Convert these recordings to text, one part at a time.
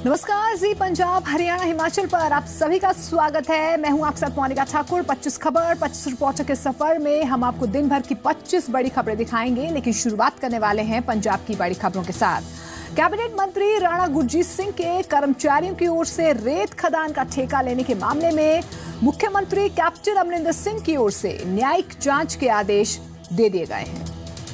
नमस्कार, जी पंजाब हरियाणा हिमाचल पर आप सभी का स्वागत है। मैं हूं आपके साथ मोनिका ठाकुर। 25 खबर 25 रिपोर्टर के सफर में हम आपको दिन भर की 25 बड़ी खबरें दिखाएंगे, लेकिन शुरुआत करने वाले हैं पंजाब की बड़ी खबरों के साथ। कैबिनेट मंत्री राणा गुरजीत सिंह के कर्मचारियों की ओर से रेत खदान का ठेका लेने के मामले में मुख्यमंत्री कैप्टन अमरिंदर सिंह की ओर से न्यायिक जांच के आदेश दे दिए गए हैं।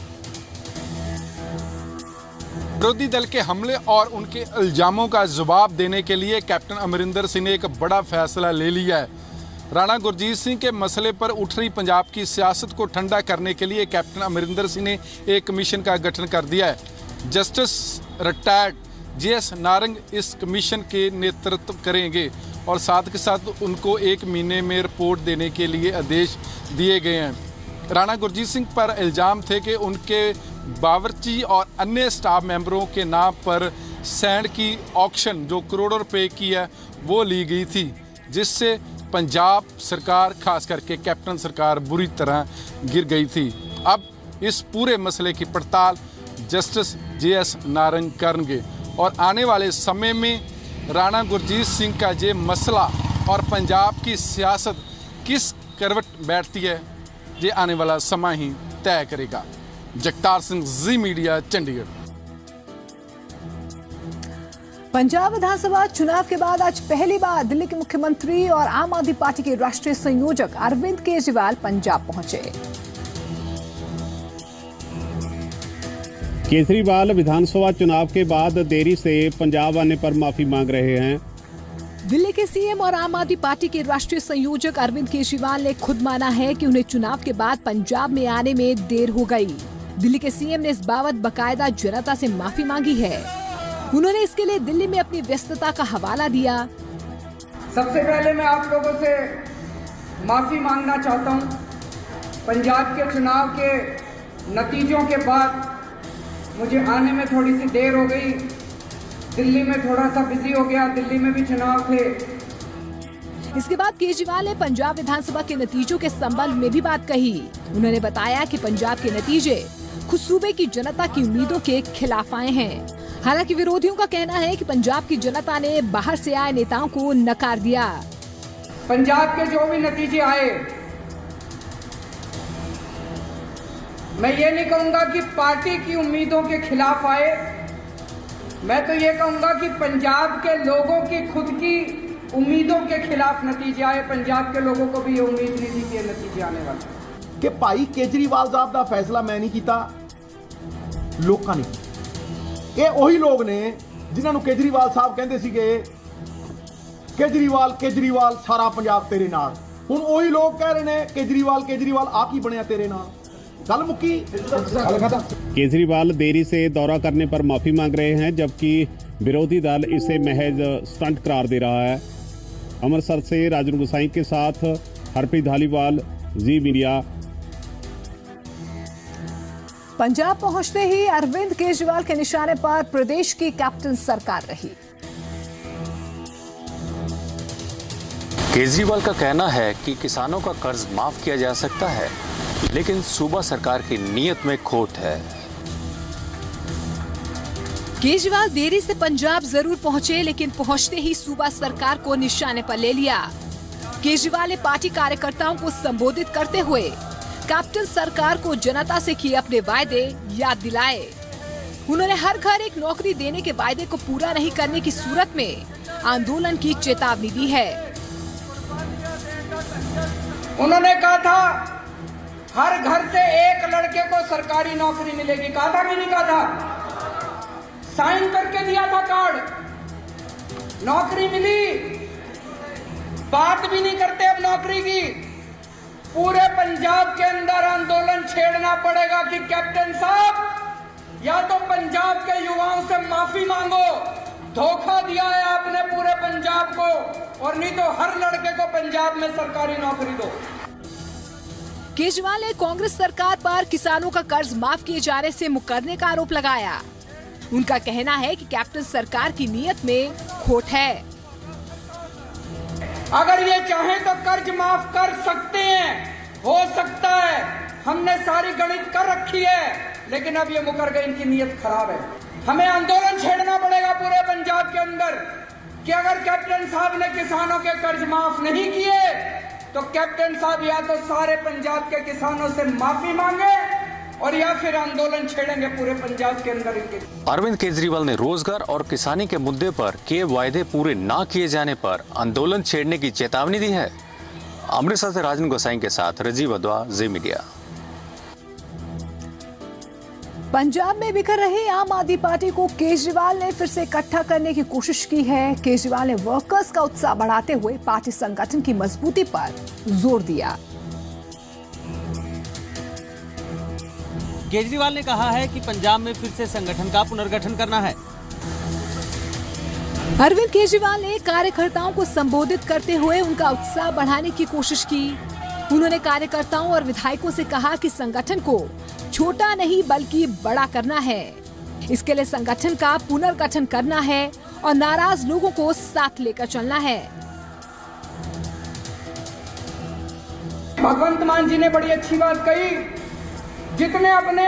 विरोधी दल के हमले और उनके इल्जामों का जवाब देने के लिए कैप्टन अमरिंदर सिंह ने एक बड़ा फैसला ले लिया है। राणा गुरजीत सिंह के मसले पर उठ रही पंजाब की सियासत को ठंडा करने के लिए कैप्टन अमरिंदर सिंह ने एक कमीशन का गठन कर दिया है। जस्टिस रिटायर्ड JS नारंग इस कमीशन के नेतृत्व करेंगे और साथ के साथ उनको 1 महीने में रिपोर्ट देने के लिए आदेश दिए गए हैं। राणा गुरजीत सिंह पर इल्ज़ाम थे कि उनके बावर्ची और अन्य स्टाफ मेंबरों के नाम पर सैंड की ऑक्शन जो करोड़ों रुपए की है वो ली गई थी, जिससे पंजाब सरकार खास करके कैप्टन सरकार बुरी तरह गिर गई थी। अब इस पूरे मसले की पड़ताल जस्टिस JS नारंग करेंगे और आने वाले समय में राणा गुरजीत सिंह का ये मसला और पंजाब की सियासत किस करवट बैठती है, ये आने वाला समय ही तय करेगा। Jagtar Singh, Zee media, Chandigarh. पंजाब विधानसभा चुनाव के बाद आज पहली बार दिल्ली के मुख्यमंत्री और आम आदमी पार्टी के राष्ट्रीय संयोजक अरविंद केजरीवाल पंजाब पहुंचे। केजरीवाल विधानसभा चुनाव के बाद देरी से पंजाब आने पर माफी मांग रहे हैं। दिल्ली के CM और आम आदमी पार्टी के राष्ट्रीय संयोजक अरविंद केजरीवाल ने खुद माना है कि उन्हें चुनाव के बाद पंजाब में आने में देर हो गई। दिल्ली के CM ने इस बाबत बकायदा जनता से माफी मांगी है। उन्होंने इसके लिए दिल्ली में अपनी व्यस्तता का हवाला दिया। सबसे पहले मैं आप लोगों से माफी मांगना चाहता हूं। पंजाब के चुनाव के नतीजों के बाद मुझे आने में थोड़ी सी देर हो गई। दिल्ली में थोड़ा सा बिजी हो गया, दिल्ली में भी चुनाव थे। इसके बाद केजरीवाल ने पंजाब विधानसभा के नतीजों के संबंध में भी बात कही। उन्होंने बताया कि पंजाब के नतीजे खुद सूबे की जनता की उम्मीदों के खिलाफ आए हैं। हालांकि विरोधियों का कहना है कि पंजाब की जनता ने बाहर से आए नेताओं को नकार दिया। पंजाब के जो भी नतीजे आए, मैं ये नहीं कहूंगा कि पार्टी की उम्मीदों के खिलाफ आए। मैं तो ये कहूंगा कि पंजाब के लोगों की खुद की उम्मीदों के खिलाफ नतीजे आए। पंजाब के लोगों को भी ये उम्मीद नहीं थी कि ये नतीजे आने वाले कि भाई केजरीवाल साहब का फैसला मैं नहीं किया, लोगों ने। ये वही लोग ने जिन्होंने केजरीवाल साहब कहते सीगे केजरीवाल केजरीवाल सारा पंजाब तेरे नाल। हुण वही लोग कह रहे हैं केजरीवाल केजरीवाल आ की बनया तेरे नाल। गल मुक्की। केजरीवाल देरी से दौरा करने पर माफी मांग रहे हैं, जबकि विरोधी दल इसे महज स्टंट करार दे रहा है। अमृतसर से राजन गोसाई के साथ हरप्रीत धालीवाल, जी मीडिया। पंजाब पहुंचते ही अरविंद केजरीवाल के निशाने पर प्रदेश की कैप्टन सरकार रही। केजरीवाल का कहना है कि किसानों का कर्ज माफ किया जा सकता है, लेकिन सूबा सरकार की नीयत में खोट है। केजरीवाल देरी से पंजाब जरूर पहुंचे, लेकिन पहुंचते ही सूबा सरकार को निशाने पर ले लिया। केजरीवाल ने पार्टी कार्यकर्ताओं को संबोधित करते हुए कैप्टन सरकार को जनता से किए अपने वायदे याद दिलाए। उन्होंने हर घर एक नौकरी देने के वायदे को पूरा नहीं करने की सूरत में आंदोलन की चेतावनी दी है। उन्होंने कहा था हर घर से एक लड़के को सरकारी नौकरी मिलेगी। कहा था कि नहीं कहा था? साइन करके दिया था कार्ड, नौकरी मिली। बात भी नहीं करते अब नौकरी की। पूरे पंजाब के अंदर आंदोलन छेड़ना पड़ेगा कि कैप्टन साहब या तो पंजाब के युवाओं से माफी मांगो, धोखा दिया है आपने पूरे पंजाब को, और नहीं तो हर लड़के को पंजाब में सरकारी नौकरी दो। केजरीवाल ने कांग्रेस सरकार पर किसानों का कर्ज माफ किए जाने से मुकरने का आरोप लगाया। उनका कहना है कि कैप्टन सरकार की नीयत में खोट है। अगर ये चाहे तो कर्ज माफ कर सकते हैं, हो सकता है, हमने सारी गणित कर रखी है, लेकिन अब ये मुकर गए, इनकी नीयत खराब है। हमें आंदोलन छेड़ना पड़ेगा पूरे पंजाब के अंदर कि अगर कैप्टन साहब ने किसानों के कर्ज माफ नहीं किए तो कैप्टन साहब या तो सारे पंजाब के किसानों से माफी मांगे और या फिर आंदोलन छेड़ेंगे पूरे पंजाब के अंदर इनके। अरविंद केजरीवाल ने रोजगार और किसानी के मुद्दे पर किए वायदे पूरे न किए जाने पर आंदोलन छेड़ने की चेतावनी दी है। अमृतसर से राजन गोसाई के साथ राजीव अद्वा, जी मीडिया। पंजाब में बिखर रही आम आदमी पार्टी को केजरीवाल ने फिर से इकट्ठा करने की कोशिश की है। केजरीवाल ने वर्कर्स का उत्साह बढ़ाते हुए पार्टी संगठन की मजबूती पर जोर दिया। केजरीवाल ने कहा है कि पंजाब में फिर से संगठन का पुनर्गठन करना है। अरविंद केजरीवाल ने कार्यकर्ताओं को संबोधित करते हुए उनका उत्साह बढ़ाने की कोशिश की। उन्होंने कार्यकर्ताओं और विधायकों से कहा कि संगठन को छोटा नहीं बल्कि बड़ा करना है। इसके लिए संगठन का पुनर्गठन करना है और नाराज लोगों को साथ लेकर चलना है। भगवंत मान जी ने बड़ी अच्छी बात कही, जितने अपने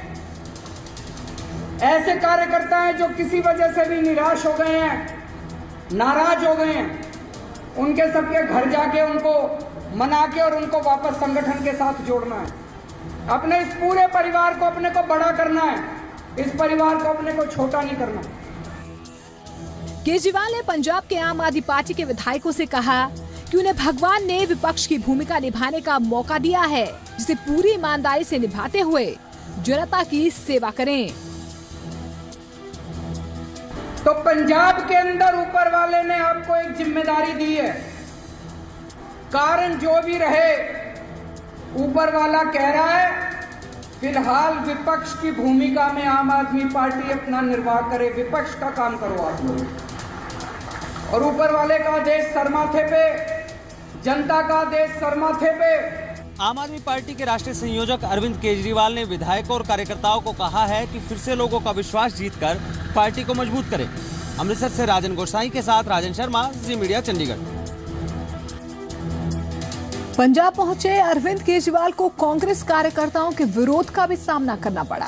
ऐसे कार्यकर्ता हैं जो किसी वजह से भी निराश हो गए हैं, नाराज हो गए हैं, उनके सबके घर जाके उनको मना के और उनको वापस संगठन के साथ जोड़ना है। अपने इस पूरे परिवार को अपने को बड़ा करना है, इस परिवार को अपने को छोटा नहीं करना। केजरीवाल ने पंजाब के आम आदमी पार्टी के विधायकों से कहा कि उन्हें भगवान ने विपक्ष की भूमिका निभाने का मौका दिया है, जिसे पूरी ईमानदारी से निभाते हुए जनता की सेवा करें। तो पंजाब के अंदर ऊपर वाले ने आपको एक जिम्मेदारी दी है। कारण जो भी रहे, ऊपर वाला कह रहा है फिलहाल विपक्ष की भूमिका में आम आदमी पार्टी अपना निर्वाह करे, विपक्ष का काम करो आप लोग। और ऊपर वाले का आदेश सर माथे पे, जनता का आदेश सर माथे पे। आम आदमी पार्टी के राष्ट्रीय संयोजक अरविंद केजरीवाल ने विधायकों और कार्यकर्ताओं को कहा है कि फिर से लोगों का विश्वास जीतकर पार्टी को मजबूत करें। अमृतसर से राजन गोसाई के साथ राजन शर्मा, जी मीडिया, चंडीगढ़। पंजाब पहुंचे अरविंद केजरीवाल को कांग्रेस कार्यकर्ताओं के विरोध का भी सामना करना पड़ा।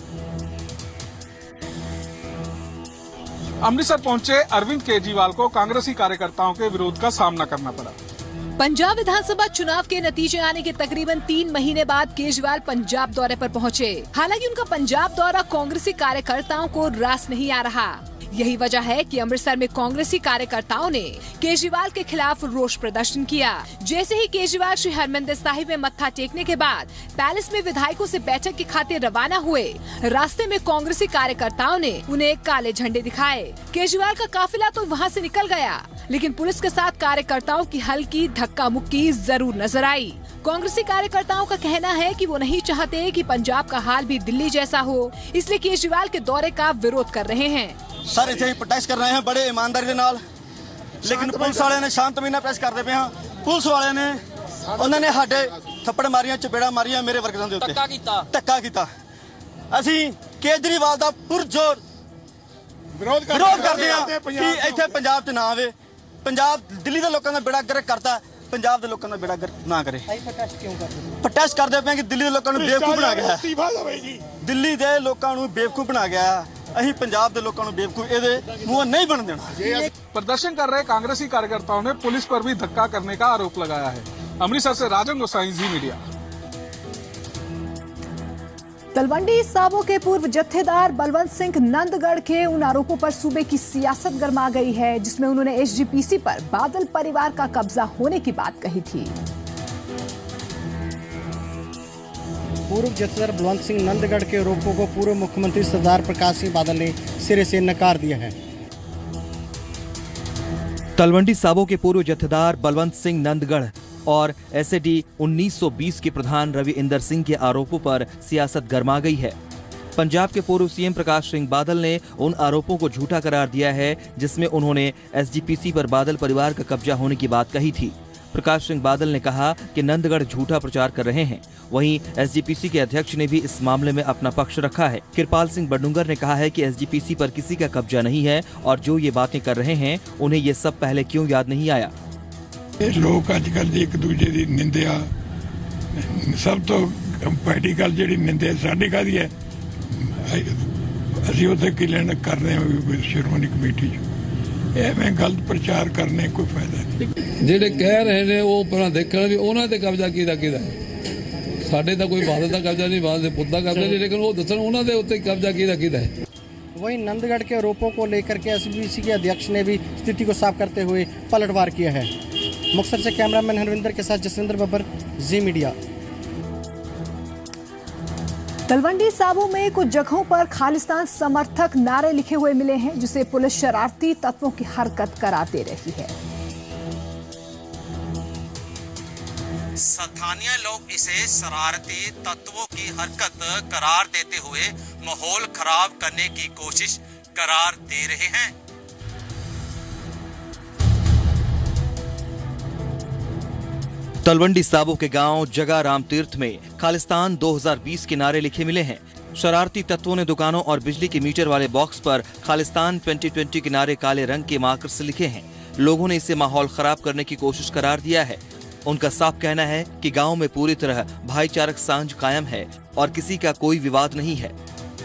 अमृतसर पहुंचे अरविंद केजरीवाल को कांग्रेसी कार्यकर्ताओं के विरोध का सामना करना पड़ा। पंजाब विधानसभा चुनाव के नतीजे आने के तकरीबन 3 महीने बाद केजरीवाल पंजाब दौरे पर पहुंचे। हालांकि उनका पंजाब दौरा कांग्रेसी कार्यकर्ताओं को रास नहीं आ रहा। यही वजह है कि अमृतसर में कांग्रेसी कार्यकर्ताओं ने केजरीवाल के खिलाफ रोष प्रदर्शन किया। जैसे ही केजरीवाल श्री हरमंदिर साहिब में मत्था टेकने के बाद पैलेस में विधायकों से बैठक के खातिर रवाना हुए, रास्ते में कांग्रेसी कार्यकर्ताओं ने उन्हें काले झंडे दिखाए। केजरीवाल का काफिला तो वहां से निकल गया, लेकिन पुलिस के साथ कार्यकर्ताओं की हल्की धक्का मुक्की जरूर नजर आई। कांग्रेसी कार्यकर्ताओं का कहना है कि वो नहीं चाहते कि पंजाब का हाल भी दिल्ली जैसा हो, इसलिए केजरीवाल के दौरे का विरोध कर रहे हैं। सर इत्थे प्रोटेस्ट कर रहे हैं बड़े ईमानदारी के नाल, लेकिन पुलिस वाले ने शांतमई नाल प्रेस करते पे हैं। पुलिस वाले ने उन्होंने साडे थप्पड़ मारियां, चपेड़ा मारियां, मेरे वर्करां दे उत्ते धक्का कीता। ਅਸੀਂ केजरीवाल ਦਾ पुरजोर विरोध करते हैं कि ਇੱਥੇ ਪੰਜਾਬ 'ਚ ਨਾ ਆਵੇ। ਪੰਜਾਬ ਦਿੱਲੀ ਦੇ ਲੋਕਾਂ ਦਾ ਬੇੜਾ ਗਰਕ ਕਰਦਾ, ਪੰਜਾਬ ਦੇ ਲੋਕਾਂ ਦਾ ਬੇੜਾ ਗਰਕ ਨਾ ਕਰੇ। ਪ੍ਰੋਟੈਸਟ ਕਰਦੇ ਪਏ ਕਿ ਦਿੱਲੀ ਦੇ ਲੋਕਾਂ ਨੂੰ ਬੇਵਕੂਫ ਬਣਾ ਗਿਆ ਹੈ। ਦਿੱਲੀ ਦੇ ਲੋਕਾਂ ਨੂੰ ਬੇਵਕੂਫ ਬਣਾ ਗਿਆ ਹੈ। ਅਸੀਂ ਪੰਜਾਬ ਦੇ ਲੋਕਾਂ ਨੂੰ ਬੇਵਕੂਫ ਇਹਦੇ ਮੂੰਹ नहीं बन देना। प्रदर्शन कर रहे कांग्रेसी कार्यकर्ताओं ने पुलिस पर भी धक्का करने का आरोप लगाया है। अमृतसर से राजन गोसाई, जी मीडिया। तलवंडी साबो के पूर्व जत्थेदार बलवंत सिंह नंदगढ़ के उन आरोपों पर सूबे की सियासत गर्मा गई है, जिसमें उन्होंने एसजीपीसी पर बादल परिवार का कब्जा होने की बात कही थी। पूर्व जत्थेदार बलवंत सिंह नंदगढ़ के आरोपों को पूर्व मुख्यमंत्री सरदार प्रकाश सिंह बादल ने सिरे से नकार दिया है। तलवंडी साबो के पूर्व जत्थेदार बलवंत सिंह नंदगढ़ और एसएडी 1920 के प्रधान रवि इंदर सिंह के आरोपों पर सियासत गर्मा गई है। पंजाब के पूर्व सीएम प्रकाश सिंह बादल ने उन आरोपों को झूठा करार दिया है, जिसमें उन्होंने एसजीपीसी पर बादल परिवार का कब्जा होने की बात कही थी। प्रकाश सिंह बादल ने कहा कि नंदगढ़ झूठा प्रचार कर रहे हैं। वहीं एसजीपीसी के अध्यक्ष ने भी इस मामले में अपना पक्ष रखा है। कृपाल सिंह बडुंगर ने कहा है कि एसजीपीसी पर किसी का कब्जा नहीं है और जो ये बातें कर रहे हैं उन्हें ये सब पहले क्यों याद नहीं आया। लोग अजकल एक दूजे की निंदा, सब तो पार्टी गल जी निंदा साडी कादी है, ਅਸੀਂ ਉੱਥੇ ਕੀ ਲੈਣਾ ਕਰ ਰਹੇ ਹਾਂ ਸ਼੍ਰੋਮਣੀ ਕਮੇਟੀ 'ਚ ਐਵੇਂ ਗਲਤ ਪ੍ਰਚਾਰ ਕਰਨੇ ਕੋਈ ਫਾਇਦਾ ਨਹੀਂ। ਜਿਹੜੇ ਕਹਿ ਰਹੇ ਨੇ ਉਹ ਪਹਿਲਾਂ ਦੇਖਣ ਵੀ ਉਹਨਾਂ ਤੇ ਕਬਜ਼ਾ ਕਿਹਦਾ ਸਾਡੇ ਤਾਂ ਕੋਈ ਬਾਦਲ ਦਾ कब्जा नहीं, बादल पुत का कब्जा नहीं, लेकिन वो दसन उन्होंने उत्ते कब्जा किहदा है। वहीं नंदगढ़ के आरोपों को लेकर के एसबीसी के अध्यक्ष ने भी स्थिति को साफ करते हुए पलटवार किया है। मुक्तसर से कैमरामैन हरविंदर के साथ जसविंदर बब्बर, जी मीडिया। तलवंडी साबो में कुछ जगहों पर खालिस्तान समर्थक नारे लिखे हुए मिले हैं, जिसे पुलिस शरारती तत्वों की हरकत करार दे रही है। स्थानीय लोग इसे शरारती तत्वों की हरकत करार देते हुए माहौल खराब करने की कोशिश करार दे रहे हैं। तलवंडी साबो के गांव जगा राम तीर्थ में खालिस्तान 2020 के नारे लिखे मिले हैं। शरारती तत्वों ने दुकानों और बिजली के मीटर वाले बॉक्स पर खालिस्तान 2020 के नारे काले रंग के मार्कर से लिखे हैं। लोगों ने इसे माहौल खराब करने की कोशिश करार दिया है। उनका साफ कहना है कि गांव में पूरी तरह भाईचारक सांझ कायम है और किसी का कोई विवाद नहीं है।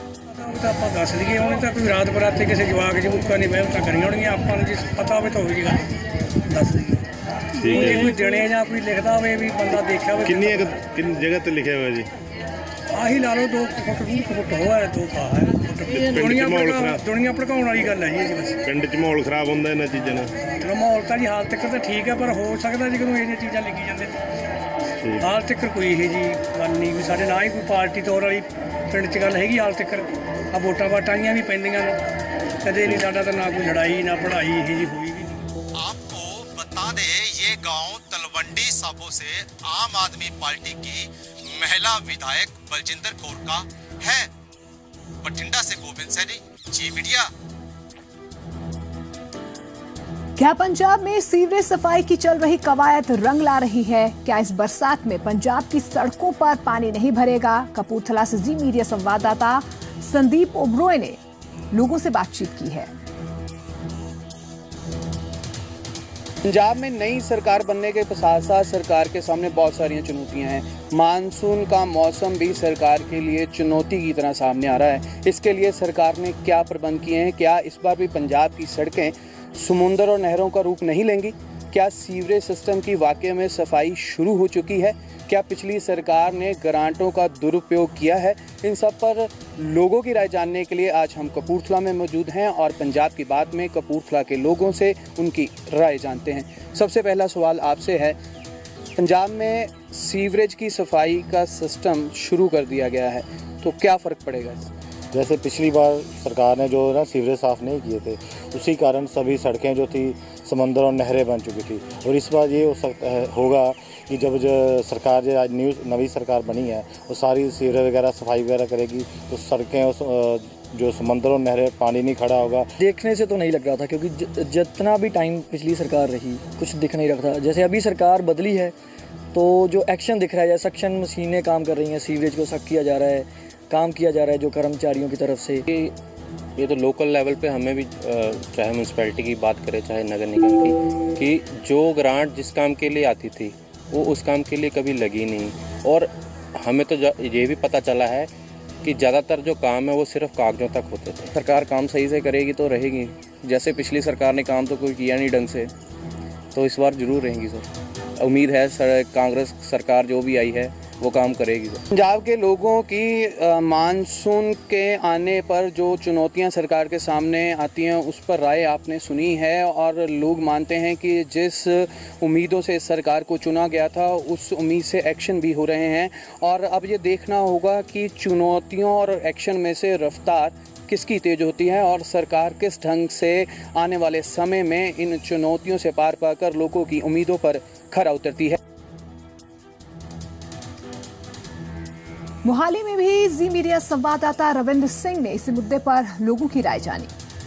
आही ला लो 2 फुट हो है 2 पा है दुनिया भड़काउण वाली गल है जी। बस पिंड च माहौल खराब होंदा इन्हां चीज़ां नाल। चलो माहौल तां जी हाल तक तो ठीक है, पर हो सकदा जी कि इह चीज़ां लगी जांदे हाल तक कोई इह जी गल नहीं भी साडे ना ही कोई पार्टी तौर वाली पिंड च गल हैगी। हाल तक आ वोटां वाटां भी पैंदियां ने, कदे नहीं साडा तां ना कोई लड़ाई ना पढ़ाई इह जी हुई भी नहीं। आपको बता दें, ये गांव तलवंडी साबो से आम आदमी पार्टी की महिला विधायक बलजिंदर कौर का है। बठिंडा से गोविंद सैनी, जी मीडिया। क्या पंजाब में सीवरेज सफाई की चल रही कवायद रंग ला रही है? क्या इस बरसात में पंजाब की सड़कों पर पानी नहीं भरेगा? कपूरथला से जी मीडिया संवाददाता संदीप ओबरॉय ने लोगों से बातचीत की है। पंजाब में नई सरकार बनने के साथ साथ सरकार के सामने बहुत सारी चुनौतियां हैं। मानसून का मौसम भी सरकार के लिए चुनौती की तरह सामने आ रहा है। इसके लिए सरकार ने क्या प्रबंध किए हैं? क्या इस बार भी पंजाब की सड़कें समुंदर और नहरों का रूप नहीं लेंगी? क्या सीवरेज सिस्टम की वाकई में सफाई शुरू हो चुकी है? क्या पिछली सरकार ने ग्रांटों का दुरुपयोग किया है? इन सब पर लोगों की राय जानने के लिए आज हम कपूरथला में मौजूद हैं और पंजाब की बात में कपूरथला के लोगों से उनकी राय जानते हैं। सबसे पहला सवाल आपसे है, पंजाब में सीवरेज की सफाई का सिस्टम शुरू कर दिया गया है, तो क्या फ़र्क पड़ेगा? जैसे पिछली बार सरकार ने जो ना सीवरेज साफ़ नहीं किए थे, उसी कारण सभी सड़कें जो थी समंदर और नहरें बन चुकी थी। और इस बार ये हो सकता है होगा कि जब जो सरकार जो आज नवी सरकार बनी है वो सारी सीवरेज वगैरह सफाई वगैरह करेगी, तो सड़कें जो समंदर और नहरें पानी नहीं खड़ा होगा। देखने से तो नहीं लग रहा था, क्योंकि जितना भी टाइम पिछली सरकार रही कुछ दिख नहीं रहा था। जैसे अभी सरकार बदली है तो जो एक्शन दिख रहा है, जैसे सक्शन मशीनें काम कर रही हैं, सीवरेज को सख्त किया जा रहा है, काम किया जा रहा है जो कर्मचारियों की तरफ से। ये तो लोकल लेवल पे हमें भी चाहे म्यूनसिपैलिटी की बात करें चाहे नगर निगम की, कि जो ग्रांट जिस काम के लिए आती थी वो उस काम के लिए कभी लगी नहीं। और हमें तो ये भी पता चला है कि ज़्यादातर जो काम है वो सिर्फ कागजों तक होते थे। सरकार काम सही से करेगी तो रहेगी, जैसे पिछली सरकार ने काम तो कोई किया नहीं ढंग से, तो इस बार जरूर रहेंगी सर। उम्मीद है कांग्रेस सरकार जो भी आई है वो काम करेगी। पंजाब के लोगों की मानसून के आने पर जो चुनौतियां सरकार के सामने आती हैं उस पर राय आपने सुनी है, और लोग मानते हैं कि जिस उम्मीदों से इस सरकार को चुना गया था उस उम्मीद से एक्शन भी हो रहे हैं। और अब ये देखना होगा कि चुनौतियों और एक्शन में से रफ्तार किसकी तेज होती है और सरकार किस ढंग से आने वाले समय में इन चुनौतियों से पार पाकर लोगों की उम्मीदों पर खरा उतरती है। मोहाली में भी जी मीडिया संवाददाता रविंद्र सिंह ने इस मुद्दे पर लोगों की राय जानी।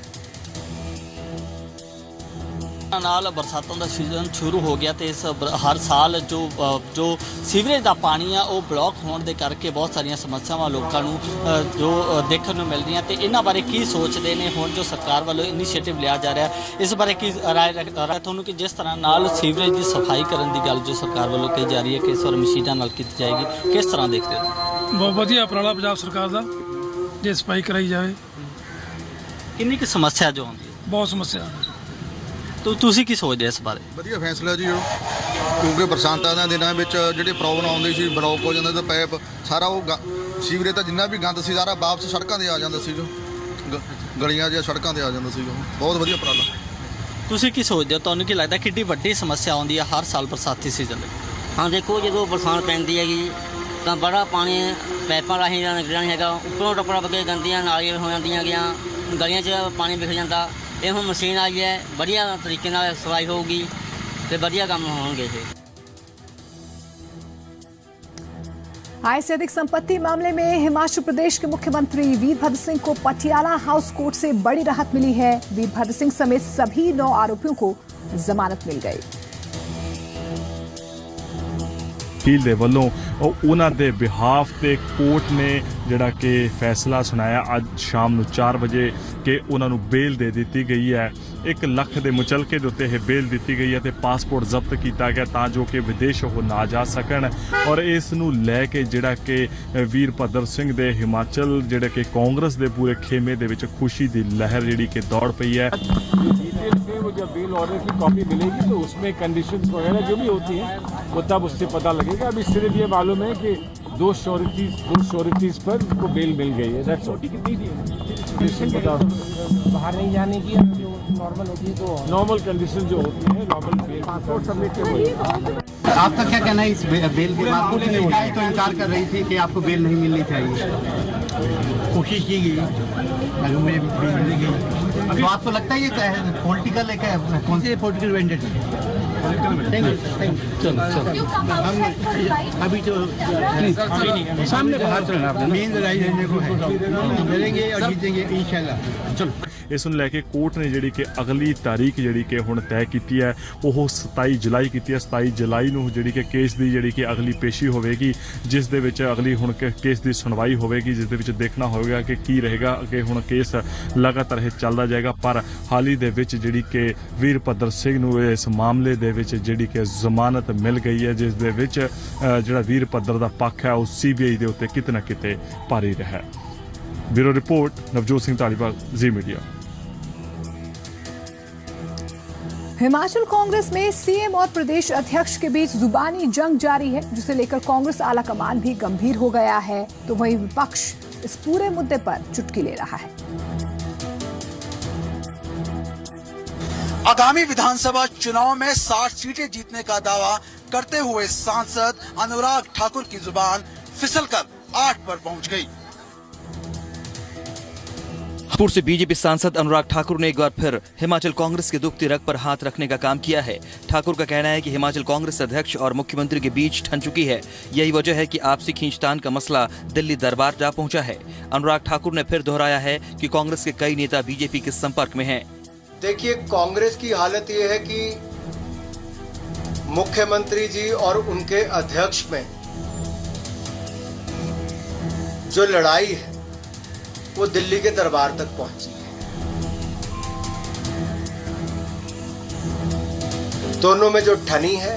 नाल बरसातों का सीजन शुरू हो गया तो इस हर साल जो सीवरेज का पानी है वो ब्लॉक होने के करके बहुत सारिया समस्यावां लोगों जो देखने को मिल रही हैं। तो इन्हों बारे की सोचते हैं हुण जो सरकार वालों इनिशिएटिव लिया जा रहा है, इस बारे की राय थोनों कि जिस तरह नाल सीवरेज की सफाई करने की गल जो सरकार वालों कही जा रही है कि इस बार मशीनां नाल की जाएगी, किस तरह देखते हो? बहुत वधिया उपराला पंजाब सरकार का, जे सफाई कराई जाए ਕਿੰਨੀ ਕੁ ਸਮੱਸਿਆ ਜੋ ਆਉਂਦੀ ਹੈ? ਬਹੁਤ ਸਮੱਸਿਆ। ਤੁਸੀਂ ਕੀ ਸੋਚਦੇ ਇਸ ਬਾਰੇ? ਵਧੀਆ ਫੈਸਲਾ ਜੀ, ਕਿਉਂਕਿ ਬਰਸਾਤਾਂ ਦੇ ਦਿਨਾਂ ਵਿੱਚ ਜਿਹੜੀ ਪ੍ਰੋਬਲਮ ਆਉਂਦੀ ਸੀ, ਬਲੌਕ ਹੋ ਜਾਂਦਾ ਤਾਂ ਪਾਈਪ ਸਾਰਾ ਉਹ ਸੀਵਰੇਜ ਤਾਂ ਜਿੰਨਾ ਵੀ ਗੰਦ ਸੀ ਸਾਰਾ ਵਾਪਸ ਸੜਕਾਂ 'ਤੇ ਆ ਜਾਂਦਾ ਸੀ, ਜੋ ਗਲੀਆਂ ਜਾਂ ਸੜਕਾਂ 'ਤੇ ਆ ਜਾਂਦਾ ਸੀ। ਬਹੁਤ ਵਧੀਆ ਉਪਰਾਲਾ। ਤੁਸੀਂ ਕੀ ਸੋਚਦੇ ਹੋ, ਤੁਹਾਨੂੰ ਕੀ ਲੱਗਦਾ ਕਿੰਨੀ ਵੱਡੀ ਸਮੱਸਿਆ ਆਉਂਦੀ ਹੈ ਹਰ ਸਾਲ ਬਰਸਾਤੀ ਸੀਜ਼ਨ ਦੇ? ਹਾਂ ਦੇਖੋ, ਜਦੋਂ ਬਰਸਾਤ ਪੈਂਦੀ ਹੈਗੀ ਤਾਂ ਬੜਾ ਪਾਣੀ ਪਾਈਪਾਂ ਰਾਹੀਂ ਨਿਕਲਣਾ ਨਹੀਂ ਹੈਗਾ, ਉੱਪਰੋਂ ਟੱਪੜਾ ਵਗੇ ਗੰਦੀਆਂ ਨਾਲੀਆਂ ਹੋ ਜਾਂਦੀਆਂ ਗੀਆਂ, ਗਲੀਆਂ 'ਚ ਪਾਣੀ ਵਿਖ ਜਾਂਦਾ। ਇਹ ਹੁਣ ਮਸ਼ੀਨ ਆਈ ਹੈ, ਵਧੀਆ ਤਰੀਕੇ ਨਾਲ ਸਫਾਈ ਹੋਊਗੀ ਤੇ ਵਧੀਆ ਕੰਮ होंगे। आय से अधिक संपत्ति मामले में हिमाचल प्रदेश के मुख्यमंत्री वीरभद्र सिंह को पटियाला हाउस कोर्ट से बड़ी राहत मिली है। वीरभद्र सिंह समेत सभी 9 आरोपियों को जमानत मिल गई। वकील दे वल्लों उन्हां दे बिहाफ ते कोर्ट ने जिहड़ा कि फैसला सुनाया अज शाम नूं 4 बजे कि उन्हां नूं बेल दे दी गई है। 1 लाख के मुचलके दे उत्ते बेल दी गई है ते पासपोर्ट जब्त किया गया तां जो कि विदेश वो ना जा सकन। और इस नूं लैके जिहड़ा कि वीरभद्र सिंह दे हिमाचल जिहड़ा कि कांग्रेस दे पूरे खेमे दे विच खुशी दी लहर जिहड़ी कि दौड़ पई है। वो जब बेल ऑर्डर की कॉपी मिलेगी तो उसमें कंडीशंस वगैरह जो भी होती हैं वो तब उससे पता लगेगा। अभी सिर्फ ये मालूम है कि 2 श्योरिटीज पर उनको बेल मिल गई है। कितनी थी? बाहर नहीं जाने की जो नॉर्मल होती है, तो नॉर्मल कंडीशन जो होती है, नॉर्मल बेल पासपोर्ट सबमिट के। आपका क्या कहना है इस बेल के बाद? कुछ नहीं तो इनकार कर रही थी कि आपको बेल नहीं मिलनी चाहिए। कोशिश की गई, बेल मिल गई। तो आपको लगता है ये क्या है, पॉलिटिकल है क्या? कौन से पॉलिटिकल वेंडेट? अभी तो सामने बाहर चलना, मेन लड़ाई लड़ने को है, लड़ेंगे और जीतेंगे इंशाल्लाह। चलो इस नूं लैके कोर्ट ने जिहड़ी कि अगली तारीख जिहड़ी कि हुण तय कीती है वो 27 जुलाई कीती है। 27 जुलाई नूं जिहड़ी कि केस दी जिहड़ी कि अगली पेशी होवेगी, जिस दे विच अगली हुण केस दी सुनवाई होवेगी, जिस दे विच देखना होवेगा कि की रहेगा कि हुण केस लगातार ये चलदा जाएगा। पर हाल ही दे विच जिहड़ी कि वीरभद्र सिंह नूं इस मामले दे विच जिहड़ी कि जमानत मिल गई है, जिस दे विच जिहड़ा वीरभद्र दा पक्ष है उस CBI दे उत्ते किते ना किते भारी रहा। Bureau report, Navjot Singh Dhaliwal, Zee media. Himachal Congress में सीएम और प्रदेश अध्यक्ष के बीच जुबानी जंग जारी है, जिसे लेकर कांग्रेस आला कमान भी गंभीर हो गया है, तो वहीं विपक्ष इस पूरे मुद्दे पर चुटकी ले रहा है। आगामी विधानसभा चुनाव में 60 सीटें जीतने का दावा करते हुए सांसद अनुराग ठाकुर की जुबान फिसलकर 8 पर पहुंच गई। जयपुर से बीजेपी सांसद अनुराग ठाकुर ने एक बार फिर हिमाचल कांग्रेस के दुखती रग पर हाथ रखने का काम किया है। ठाकुर का कहना है कि हिमाचल कांग्रेस अध्यक्ष और मुख्यमंत्री के बीच ठन चुकी है। यही वजह है कि आपसी खींचतान का मसला दिल्ली दरबार जा पहुंचा है। अनुराग ठाकुर ने फिर दोहराया है कि कांग्रेस के कई नेता बीजेपी के संपर्क में हैं। देखिए, कांग्रेस की हालत ये है कि मुख्यमंत्री जी और उनके अध्यक्ष में जो लड़ाई है वो दिल्ली के दरबार तक पहुंची है। दोनों में जो ठनी है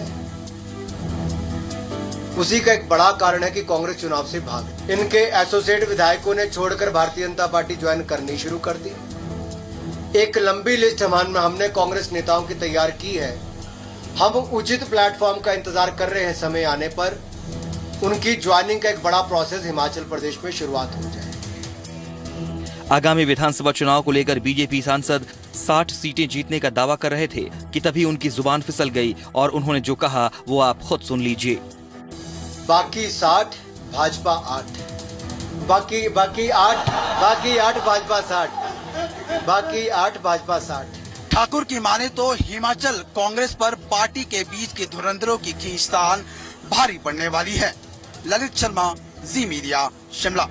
उसी का एक बड़ा कारण है कि कांग्रेस चुनाव से भाग। इनके एसोसिएट विधायकों ने छोड़कर भारतीय जनता पार्टी ज्वाइन करनी शुरू कर दी। एक लंबी लिस्ट हमने कांग्रेस नेताओं की तैयार की है। हम उचित प्लेटफॉर्म का इंतजार कर रहे हैं, समय आने पर उनकी ज्वाइनिंग का एक बड़ा प्रोसेस हिमाचल प्रदेश में शुरुआत हो जाए। आगामी विधानसभा चुनाव को लेकर बीजेपी सांसद 60 सीटें जीतने का दावा कर रहे थे कि तभी उनकी जुबान फिसल गई और उन्होंने जो कहा वो आप खुद सुन लीजिए। बाकी 60, भाजपा 8, बाकी 8 भाजपा 60, बाकी 8 भाजपा 60। ठाकुर की माने तो हिमाचल कांग्रेस पर पार्टी के बीच के धुरंधरों की खींचतान भारी पड़ने वाली है। Lalit Sharma, Zee media, Shimla.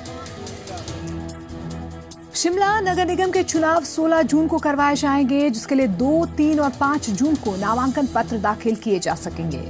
शिमला नगर निगम के चुनाव 16 जून को करवाए जाएंगे, जिसके लिए 2, 3 और 5 जून को नामांकन पत्र दाखिल किए जा सकेंगे।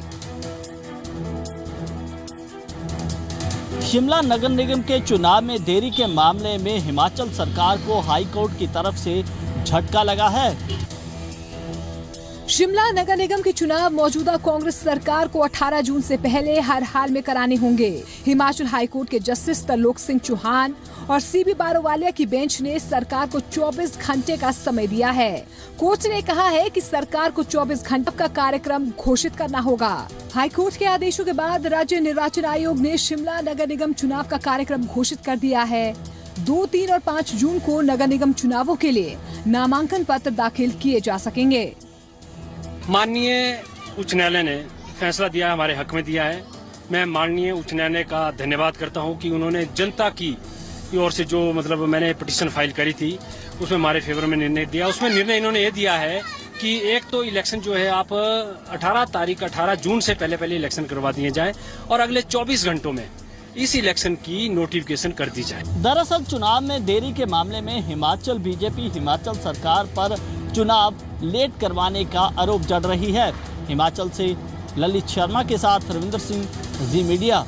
शिमला नगर निगम के चुनाव में देरी के मामले में हिमाचल सरकार को हाई कोर्ट की तरफ से झटका लगा है। शिमला नगर निगम के चुनाव मौजूदा कांग्रेस सरकार को 18 जून से पहले हर हाल में कराने होंगे। हिमाचल हाईकोर्ट के जस्टिस तरलोक सिंह चौहान और सीबी बारोवालिया की बेंच ने सरकार को 24 घंटे का समय दिया है। कोर्ट ने कहा है कि सरकार को 24 घंटे का कार्यक्रम घोषित करना होगा। हाईकोर्ट के आदेशों के बाद राज्य निर्वाचन आयोग ने शिमला नगर निगम चुनाव का कार्यक्रम घोषित कर दिया है। 2, 3 और 5 जून को नगर निगम चुनावों के लिए नामांकन पत्र दाखिल किए जा सकेंगे। माननीय उच्च न्यायालय ने फैसला दिया, हमारे हक में दिया है। मैं माननीय उच्च न्यायालय का धन्यवाद करता हूं कि उन्होंने जनता की ओर से जो मैंने पिटीशन फाइल करी थी उसमें हमारे फेवर में निर्णय दिया। उसमें निर्णय इन्होंने ये दिया है कि एक तो इलेक्शन जो है आप 18 जून से पहले इलेक्शन करवा दिए जाए और अगले 24 घंटों में इस इलेक्शन की नोटिफिकेशन कर दी जाए। दरअसल चुनाव में देरी के मामले में हिमाचल बीजेपी हिमाचल सरकार पर चुनाव लेट करवाने का आरोप जड़ रही है। हिमाचल से ललित शर्मा के साथ Ravinder Singh, Zee media.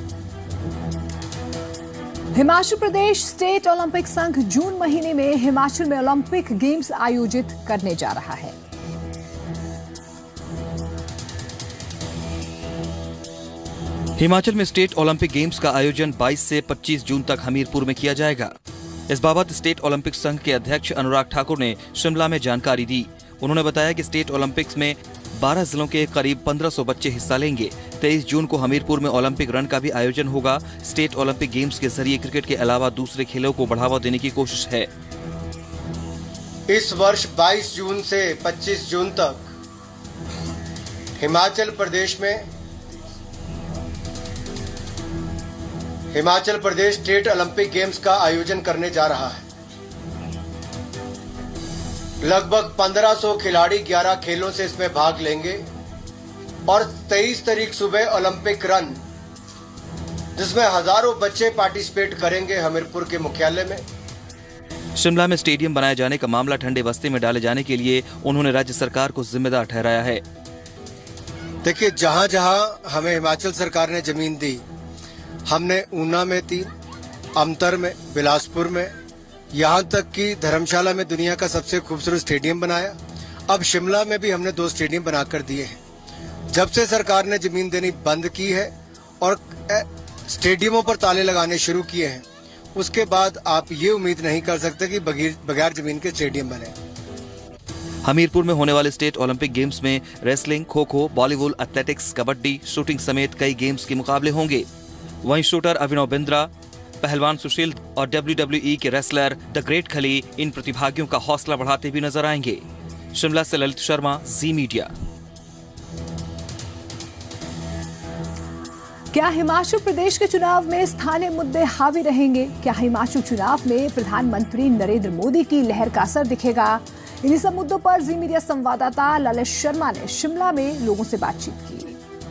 Himachal Pradesh state Olympic संघ जून महीने में हिमाचल में ओलंपिक गेम्स आयोजित करने जा रहा है। हिमाचल में स्टेट ओलंपिक गेम्स का आयोजन 22 से 25 जून तक हमीरपुर में किया जाएगा। इस बाबत स्टेट ओलंपिक संघ के अध्यक्ष अनुराग ठाकुर ने शिमला में जानकारी दी। उन्होंने बताया कि स्टेट ओलंपिक्स में 12 जिलों के करीब 1500 बच्चे हिस्सा लेंगे। 23 जून को हमीरपुर में ओलंपिक रन का भी आयोजन होगा। स्टेट ओलंपिक गेम्स के जरिए क्रिकेट के अलावा दूसरे खेलों को बढ़ावा देने की कोशिश है। इस वर्ष 22 जून से 25 जून तक Himachal Pradesh state Olympic games का आयोजन करने जा रहा है। लगभग 1500 खिलाड़ी 11 खेलों से इसमें भाग लेंगे और 23 तारीख सुबह ओलंपिक रन, जिसमें हजारों बच्चे पार्टिसिपेट करेंगे हमीरपुर के मुख्यालय में। शिमला में स्टेडियम बनाए जाने का मामला ठंडे बस्ते में डाले जाने के लिए उन्होंने राज्य सरकार को जिम्मेदार ठहराया है। देखिए, जहां जहां हमें हिमाचल सरकार ने जमीन दी, हमने ऊना में 3, अमतर में, बिलासपुर में, यहाँ तक कि धर्मशाला में दुनिया का सबसे खूबसूरत स्टेडियम बनाया। अब शिमला में भी हमने 2 स्टेडियम बनाकर दिए हैं। जब से सरकार ने जमीन देनी बंद की है और स्टेडियमों पर ताले लगाने शुरू किए हैं, उसके बाद आप ये उम्मीद नहीं कर सकते कि बगैर जमीन के स्टेडियम बने। हमीरपुर में होने वाले स्टेट ओलंपिक गेम्स में wrestling, kho kho, Bollywood, athletics, kabaddi, shooting समेत कई गेम्स के मुकाबले होंगे। वहीं शूटर अभिनव बिंद्रा, पहलवान सुशील और WWE के रेसलर द ग्रेट खली इन प्रतिभागियों का हौसला बढ़ाते भी नजर आएंगे। शिमला से ललित शर्मा, जी मीडिया। क्या हिमाचल प्रदेश के चुनाव में स्थानीय मुद्दे हावी रहेंगे? क्या हिमाचल चुनाव में प्रधानमंत्री नरेंद्र मोदी की लहर का असर दिखेगा? इन्हीं सब मुद्दों पर जी मीडिया संवाददाता ललित शर्मा ने शिमला में लोगों से बातचीत की।